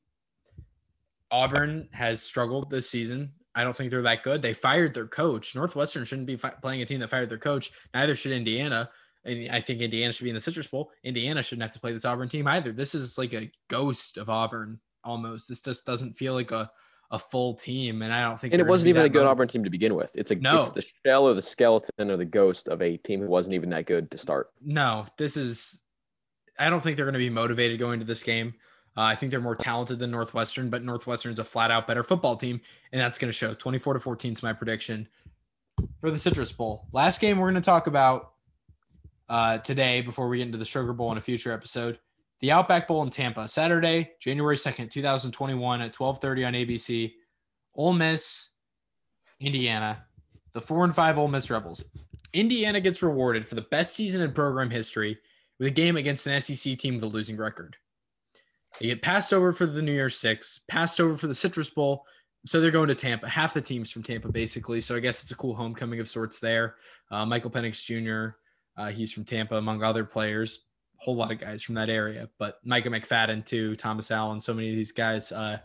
Auburn has struggled this season. I don't think they're that good. They fired their coach. Northwestern shouldn't be fi- playing a team that fired their coach. Neither should Indiana. And I think Indiana should be in the Citrus Bowl. Indiana shouldn't have to play this Auburn team either. This is like a ghost of Auburn almost. This just doesn't feel like a, a full team. And I don't think And it wasn't even a good motivated. Auburn team to begin with. It's a No. It's the shell or the skeleton or the ghost of a team who wasn't even that good to start. No, this is – I don't think they're going to be motivated going to this game. Uh, I think they're more talented than Northwestern, but Northwestern's a flat-out better football team, and that's going to show. twenty-four to fourteen is my prediction for the Citrus Bowl. Last game we're going to talk about uh, today before we get into the Sugar Bowl in a future episode, the Outback Bowl in Tampa, Saturday, January second, twenty twenty-one at twelve thirty on A B C. Ole Miss, Indiana, the four and five Ole Miss Rebels. Indiana gets rewarded for the best season in program history with a game against an S E C team with a losing record. They get passed over for the New Year's Six, passed over for the Citrus Bowl. So they're going to Tampa. Half the team's from Tampa, basically. So I guess it's a cool homecoming of sorts there. Uh, Michael Penix Junior, uh, he's from Tampa, among other players. A whole lot of guys from that area. But Micah McFadden, too, Thomas Allen, so many of these guys. Uh,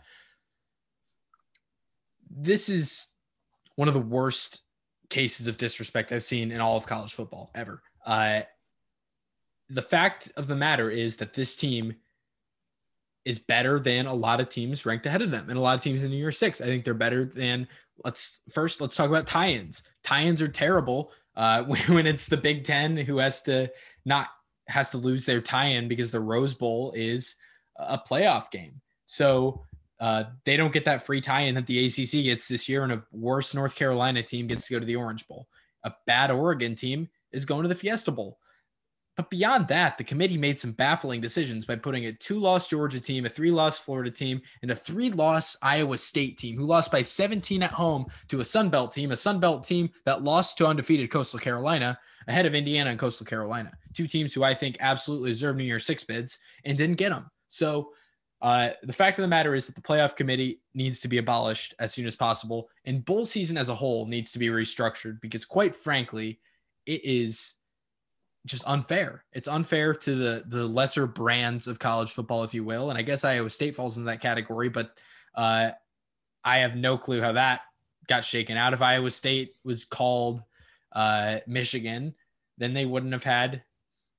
this is one of the worst cases of disrespect I've seen in all of college football ever. Uh, the fact of the matter is that this team is better than a lot of teams ranked ahead of them and a lot of teams in the New Year's Six. I think they're better than let's first, let's talk about tie-ins. Tie-ins are terrible uh, when it's the Big Ten who has to not has to lose their tie-in because the Rose Bowl is a playoff game. So uh, they don't get that free tie-in that the A C C gets this year, and a worse North Carolina team gets to go to the Orange Bowl. A bad Oregon team is going to the Fiesta Bowl. But beyond that, the committee made some baffling decisions by putting a two-loss Georgia team, a three-loss Florida team, and a three-loss Iowa State team who lost by seventeen at home to a Sun Belt team, a Sun Belt team that lost to undefeated Coastal Carolina ahead of Indiana and Coastal Carolina, two teams who I think absolutely deserve New Year's Six bids and didn't get them. So uh, the fact of the matter is that the playoff committee needs to be abolished as soon as possible, and bowl season as a whole needs to be restructured because, quite frankly, it is – just unfair. It's unfair to the the lesser brands of college football, if you will. And I guess Iowa State falls in that category, but uh, I have no clue how that got shaken out. If Iowa State was called uh, Michigan, then they wouldn't have had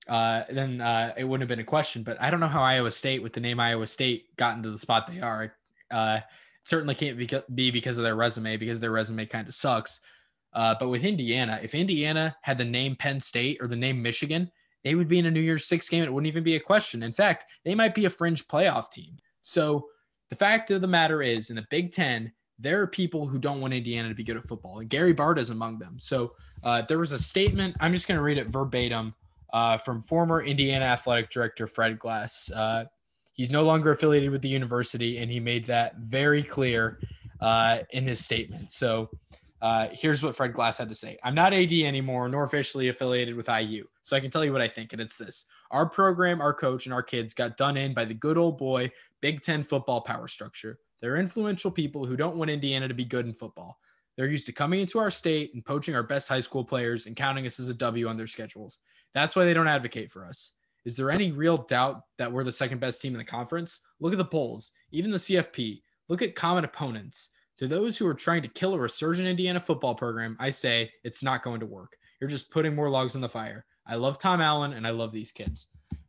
uh, then uh, it wouldn't have been a question. But I don't know how Iowa State, with the name Iowa State, got into the spot they are. Uh, certainly can't be, be because of their resume, because their resume kind of sucks. Uh, but with Indiana, if Indiana had the name Penn State or the name Michigan, they would be in a New Year's Six game. It wouldn't even be a question. In fact, they might be a fringe playoff team. So the fact of the matter is, in the Big Ten, there are people who don't want Indiana to be good at football, and Gary Barta is among them. So uh, there was a statement. I'm just going to read it verbatim uh, from former Indiana athletic director Fred Glass. Uh, he's no longer affiliated with the university, and he made that very clear uh, in his statement. So uh, here's what Fred Glass had to say. I'm not A D anymore, nor officially affiliated with I U, so I can tell you what I think, and it's this. Our program, our coach, and our kids got done in by the good old boy Big Ten football power structure. They're influential people who don't want Indiana to be good in football. They're used to coming into our state and poaching our best high school players and counting us as a W on their schedules. That's why they don't advocate for us. Is there any real doubt that we're the second best team in the conference? Look at the polls, even the C F P. Look at common opponents. To those who are trying to kill a resurgent Indiana football program, I say it's not going to work. You're just putting more logs on the fire. I love Tom Allen, and I love these kids.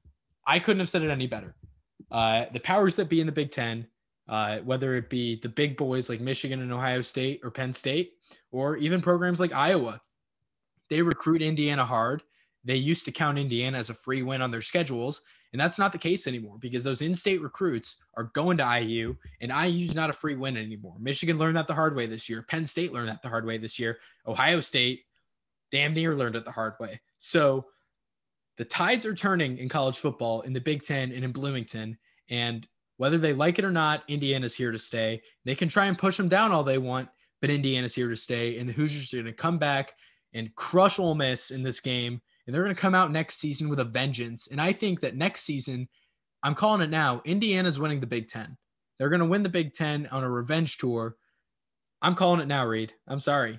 I couldn't have said it any better. Uh, the powers that be in the Big Ten, uh, whether it be the big boys like Michigan and Ohio State or Penn State, or even programs like Iowa, they recruit Indiana hard. They used to count Indiana as a free win on their schedules, and that's not the case anymore because those in-state recruits are going to I U, and I U's not a free win anymore. Michigan learned that the hard way this year. Penn State learned that the hard way this year. Ohio State damn near learned it the hard way. So the tides are turning in college football in the Big Ten and in Bloomington, and whether they like it or not, Indiana's here to stay. They can try and push them down all they want, but Indiana's here to stay, and the Hoosiers are going to come back and crush Ole Miss in this game, and they're going to come out next season with a vengeance. And I think that next season, I'm calling it now, Indiana's winning the Big Ten. They're going to win the Big Ten on a revenge tour. I'm calling it now, Reid. I'm sorry.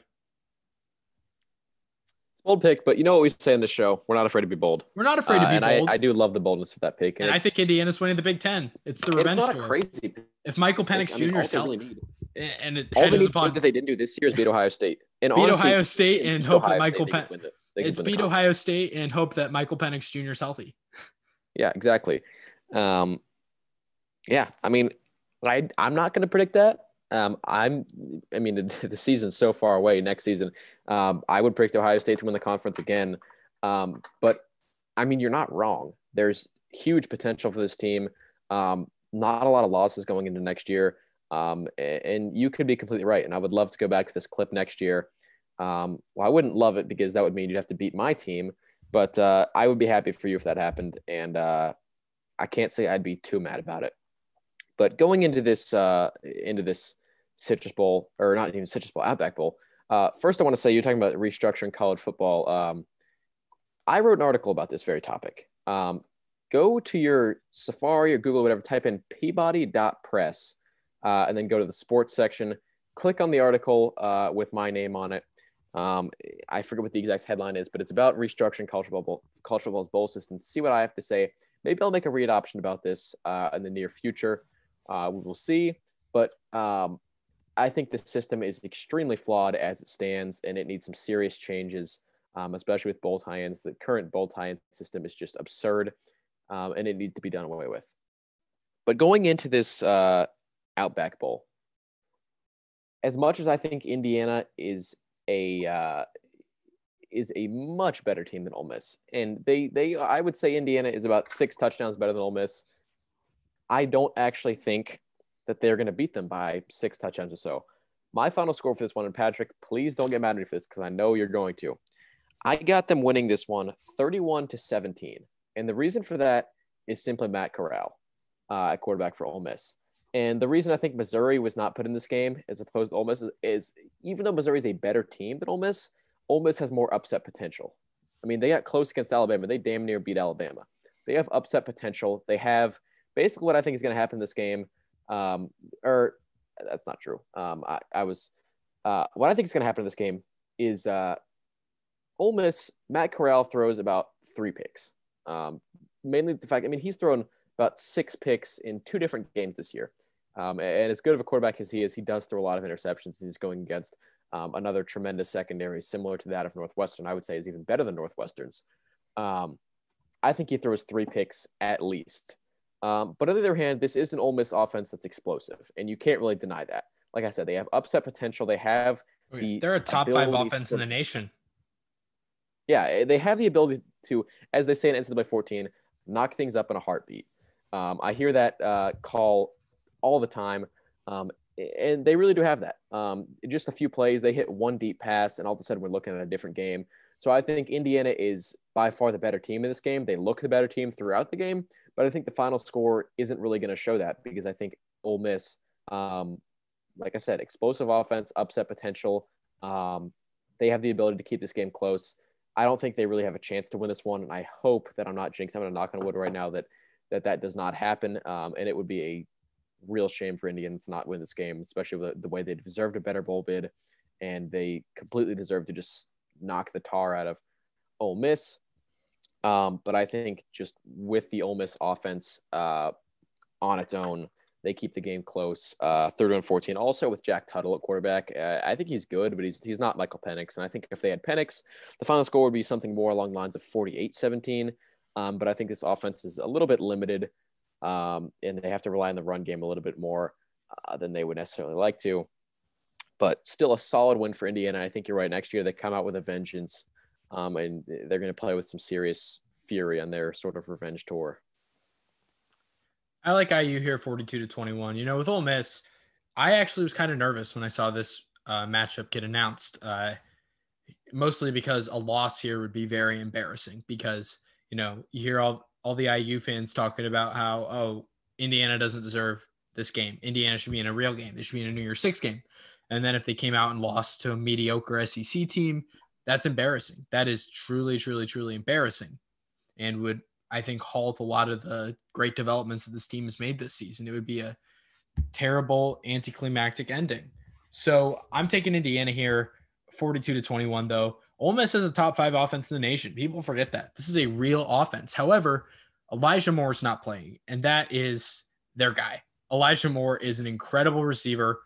Bold pick, but you know what we say in the show? We're not afraid to be bold. We're not afraid to be uh, and bold. I, I do love the boldness of that pick. And, and I think Indiana's winning the Big Ten. It's the revenge it's not tour. A crazy pick. If Michael Penix I mean, Junior's healthy, really and it all they need upon that they didn't do this year is beat Ohio State. And beat honestly, Ohio State and hope Ohio that Michael Penix. It's beat Ohio State and hope that Michael Penix Junior is healthy. Yeah, exactly. Um, yeah, I mean, I I'm not going to predict that. Um, I'm, I mean, the, the season's so far away. Next season, um, I would predict Ohio State to win the conference again. Um, but I mean, you're not wrong. There's huge potential for this team. Um, not a lot of losses going into next year. Um, and, and you could be completely right. And I would love to go back to this clip next year. Um, well, I wouldn't love it because that would mean you'd have to beat my team, but, uh, I would be happy for you if that happened. And, uh, I can't say I'd be too mad about it, but going into this, uh, into this Citrus Bowl, or not even Citrus Bowl, Outback Bowl. Uh, first I want to say, you're talking about restructuring college football. Um, I wrote an article about this very topic. Um, go to your Safari or Google, whatever, type in peabody dot press, uh, and then go to the sports section, click on the article uh, with my name on it. Um, I forget what the exact headline is, but it's about restructuring college football, college football's bowl system. See what I have to say. Maybe I'll make a read option about this uh, in the near future. Uh, we will see. But um, I think the system is extremely flawed as it stands, and it needs some serious changes, um, especially with bowl tie-ins. The current bowl tie-in system is just absurd, um, and it needs to be done away with. But going into this uh, Outback Bowl, as much as I think Indiana is a uh, is a much better team than Ole Miss, and they they I would say Indiana is about six touchdowns better than Ole Miss. I don't actually think that they're going to beat them by six touchdowns or so. My final score for this one, and Patrick, please don't get mad at me for this because I know you're going to. I got them winning this one thirty-one to seventeen, and the reason for that is simply Matt Corral uh, at quarterback for Ole Miss. And the reason I think Missouri was not put in this game as opposed to Ole Miss is, is even though Missouri is a better team than Ole Miss, Ole Miss has more upset potential. I mean, they got close against Alabama. They damn near beat Alabama. They have upset potential. They have basically what I think is going to happen in this game. Um, or that's not true. Um, I, I was uh, what I think is going to happen in this game is uh, Ole Miss, Matt Corral throws about three picks. Um, mainly the fact, I mean, he's thrown about six picks in two different games this year. Um, and as good of a quarterback as he is, he does throw a lot of interceptions. He's going against um, another tremendous secondary, similar to that of Northwestern. I would say is even better than Northwestern's. Um, I think he throws three picks at least. Um, but on the other hand, this is an Ole Miss offense that's explosive, and you can't really deny that. Like I said, they have upset potential. They have Okay, the they're a top five ability offense in to, the nation. yeah, they have the ability to, as they say in N C double A fourteen, knock things up in a heartbeat. Um, I hear that uh, call all the time, um, and they really do have that. Um, just a few plays, they hit one deep pass, and all of a sudden we're looking at a different game. So I think Indiana is by far the better team in this game. They look the better team throughout the game, but I think the final score isn't really going to show that because I think Ole Miss, um, like I said, explosive offense, upset potential. Um, they have the ability to keep this game close. I don't think they really have a chance to win this one, and I hope that I'm not jinxing. I'm going to knock on wood right now that that that does not happen, um, and it would be a real shame for Indiana to not win this game, especially with the way they deserved a better bowl bid, and they completely deserve to just knock the tar out of Ole Miss. Um, but I think just with the Ole Miss offense uh, on its own, they keep the game close. Uh, thirty and fourteen. Also with Jack Tuttle at quarterback, uh, I think he's good, but he's he's not Michael Penix. And I think if they had Penix, the final score would be something more along the lines of forty-eight seventeen. Um, but I think this offense is a little bit limited, um, and they have to rely on the run game a little bit more uh, than they would necessarily like to. But still a solid win for Indiana. I think you're right. Next year they come out with a vengeance, um, and they're going to play with some serious fury on their sort of revenge tour. I like I U here forty-two to twenty-one. You know, with Ole Miss, I actually was kind of nervous when I saw this uh, matchup get announced, uh, mostly because a loss here would be very embarrassing because, you know, you hear all, all the I U fans talking about how, oh, Indiana doesn't deserve this game. Indiana should be in a real game. They should be in a New Year's Six game. And then if they came out and lost to a mediocre S E C team, that's embarrassing. That is truly, truly, truly embarrassing and would, I think, halt a lot of the great developments that this team has made this season. It would be a terrible anticlimactic ending. So I'm taking Indiana here, forty-two to twenty-one, though. Ole Miss has a top five offense in the nation. People forget that. This is a real offense. However, Elijah Moore is not playing, and that is their guy. Elijah Moore is an incredible receiver,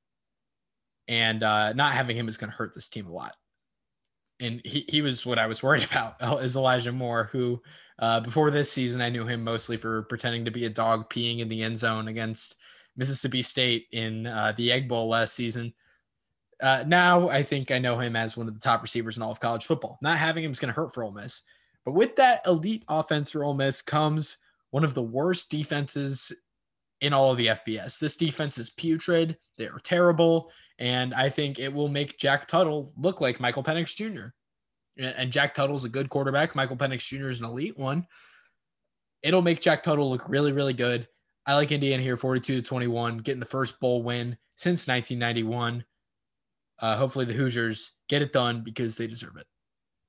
and uh, not having him is going to hurt this team a lot. And he, he was what I was worried about is Elijah Moore, who uh, before this season, I knew him mostly for pretending to be a dog peeing in the end zone against Mississippi State in uh, the Egg Bowl last season. Uh, now I think I know him as one of the top receivers in all of college football. Not having him is going to hurt for Ole Miss. But with that elite offense for Ole Miss comes one of the worst defenses in all of the F B S. This defense is putrid. They are terrible. And I think it will make Jack Tuttle look like Michael Penix Junior And Jack Tuttle's a good quarterback. Michael Penix Junior is an elite one. It'll make Jack Tuttle look really, really good. I like Indiana here, forty-two to twenty-one, getting the first bowl win since nineteen ninety-one. Uh, hopefully the Hoosiers get it done because they deserve it.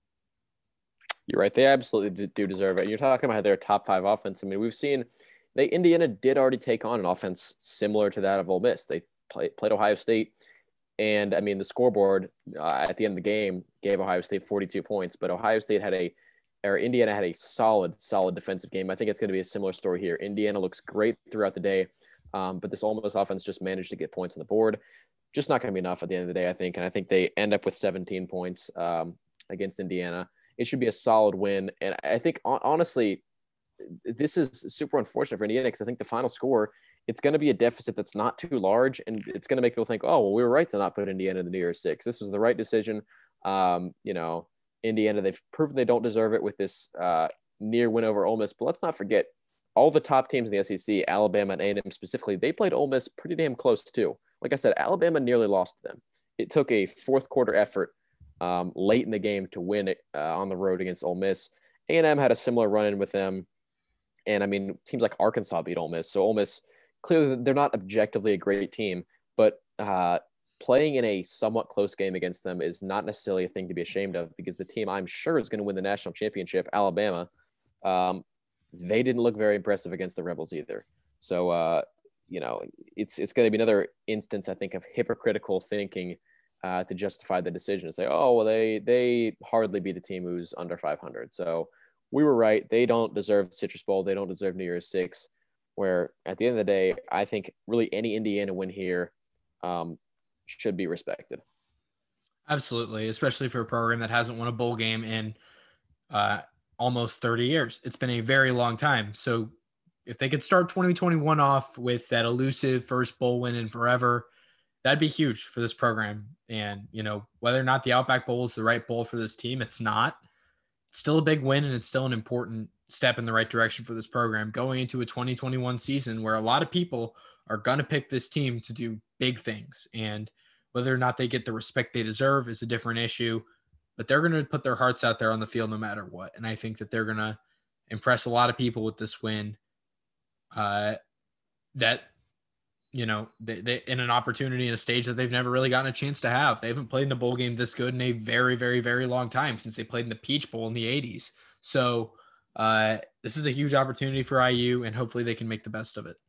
You're right. They absolutely do deserve it. You're talking about their top five offense. I mean, we've seen they Indiana did already take on an offense similar to that of Ole Miss. They play, played Ohio State. And I mean, the scoreboard uh, at the end of the game gave Ohio State forty-two points, but Ohio State had a, or Indiana had a solid, solid defensive game. I think it's going to be a similar story here. Indiana looks great throughout the day, um, but this Ole Miss offense just managed to get points on the board. Just not going to be enough at the end of the day, I think. And I think they end up with seventeen points um, against Indiana. It should be a solid win. And I think, honestly, this is super unfortunate for Indiana because I think the final score, it's going to be a deficit that's not too large, and it's going to make people think, oh, well, we were right to not put Indiana in the New Year's Six. This was the right decision. Um, you know, Indiana, they've proven they don't deserve it with this uh, near win over Ole Miss. But let's not forget, all the top teams in the S E C, Alabama and A and M specifically, they played Ole Miss pretty damn close too. Like I said, Alabama nearly lost to them. It took a fourth quarter effort um, late in the game to win it uh, on the road against Ole Miss. A and M had a similar run-in with them. And, I mean, teams like Arkansas beat Ole Miss. So Ole Miss, clearly they're not objectively a great team, but uh, playing in a somewhat close game against them is not necessarily a thing to be ashamed of because the team I'm sure is going to win the national championship, Alabama, um, they didn't look very impressive against the Rebels either. So, uh, you know, it's it's going to be another instance, I think, of hypocritical thinking uh, to justify the decision. Say, oh, well, they they hardly beat a team who's under five hundred. So we were right. They don't deserve the Citrus Bowl. They don't deserve New Year's Six. Where at the end of the day, I think really any Indiana win here um, should be respected. Absolutely, especially for a program that hasn't won a bowl game in uh, almost thirty years. It's been a very long time. So if they could start twenty twenty-one off with that elusive first bowl win in forever, that'd be huge for this program. And, you know, whether or not the Outback Bowl is the right bowl for this team, it's not. It's still a big win, and it's still an important step in the right direction for this program going into a twenty twenty-one season where a lot of people are going to pick this team to do big things. And whether or not they get the respect they deserve is a different issue, but they're going to put their hearts out there on the field no matter what. And I think that they're going to impress a lot of people with this win. Uh, that, you know, they, they in an opportunity in a stage that they've never really gotten a chance to have. They haven't played in a bowl game this good in a very, very, very long time since they played in the Peach Bowl in the eighties. So uh, this is a huge opportunity for I U, and hopefully they can make the best of it.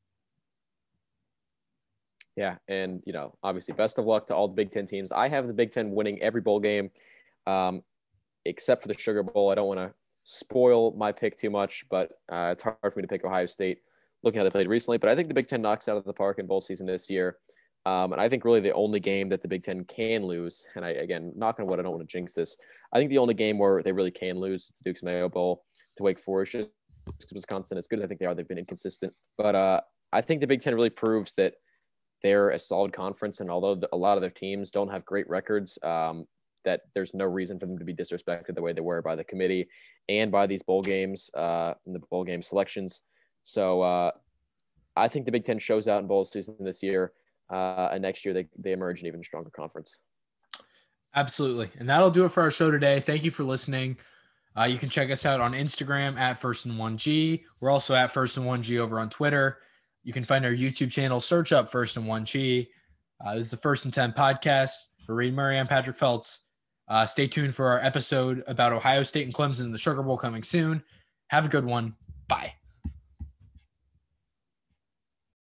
Yeah, and, you know, obviously best of luck to all the Big Ten teams. I have the Big Ten winning every bowl game, um, except for the Sugar Bowl. I don't want to spoil my pick too much, but uh, it's hard for me to pick Ohio State looking how they played recently. But I think the Big Ten knocks out of the park in bowl season this year. Um, and I think really the only game that the Big Ten can lose, and I, again, knock on wood, I don't want to jinx this. I think the only game where they really can lose is the Duke's Mayo Bowl to Wake Forest. Wisconsin, as good as I think they are, they've been inconsistent. But uh, I think the Big Ten really proves that they're a solid conference. And although a lot of their teams don't have great records, um, that there's no reason for them to be disrespected the way they were by the committee and by these bowl games uh, and the bowl game selections. So uh, I think the Big Ten shows out in bowl season this year. Uh, and next year they, they emerge an even stronger conference. Absolutely. And that'll do it for our show today. Thank you for listening. Uh, you can check us out on Instagram at First and One G. We're also at First and One G over on Twitter. You can find our YouTube channel, search up First and One G. Uh, this is the First and Ten podcast. For Reid Murray, I'm Patrick Feltz. Uh, stay tuned for our episode about Ohio State and Clemson in the Sugar Bowl coming soon. Have a good one. Bye.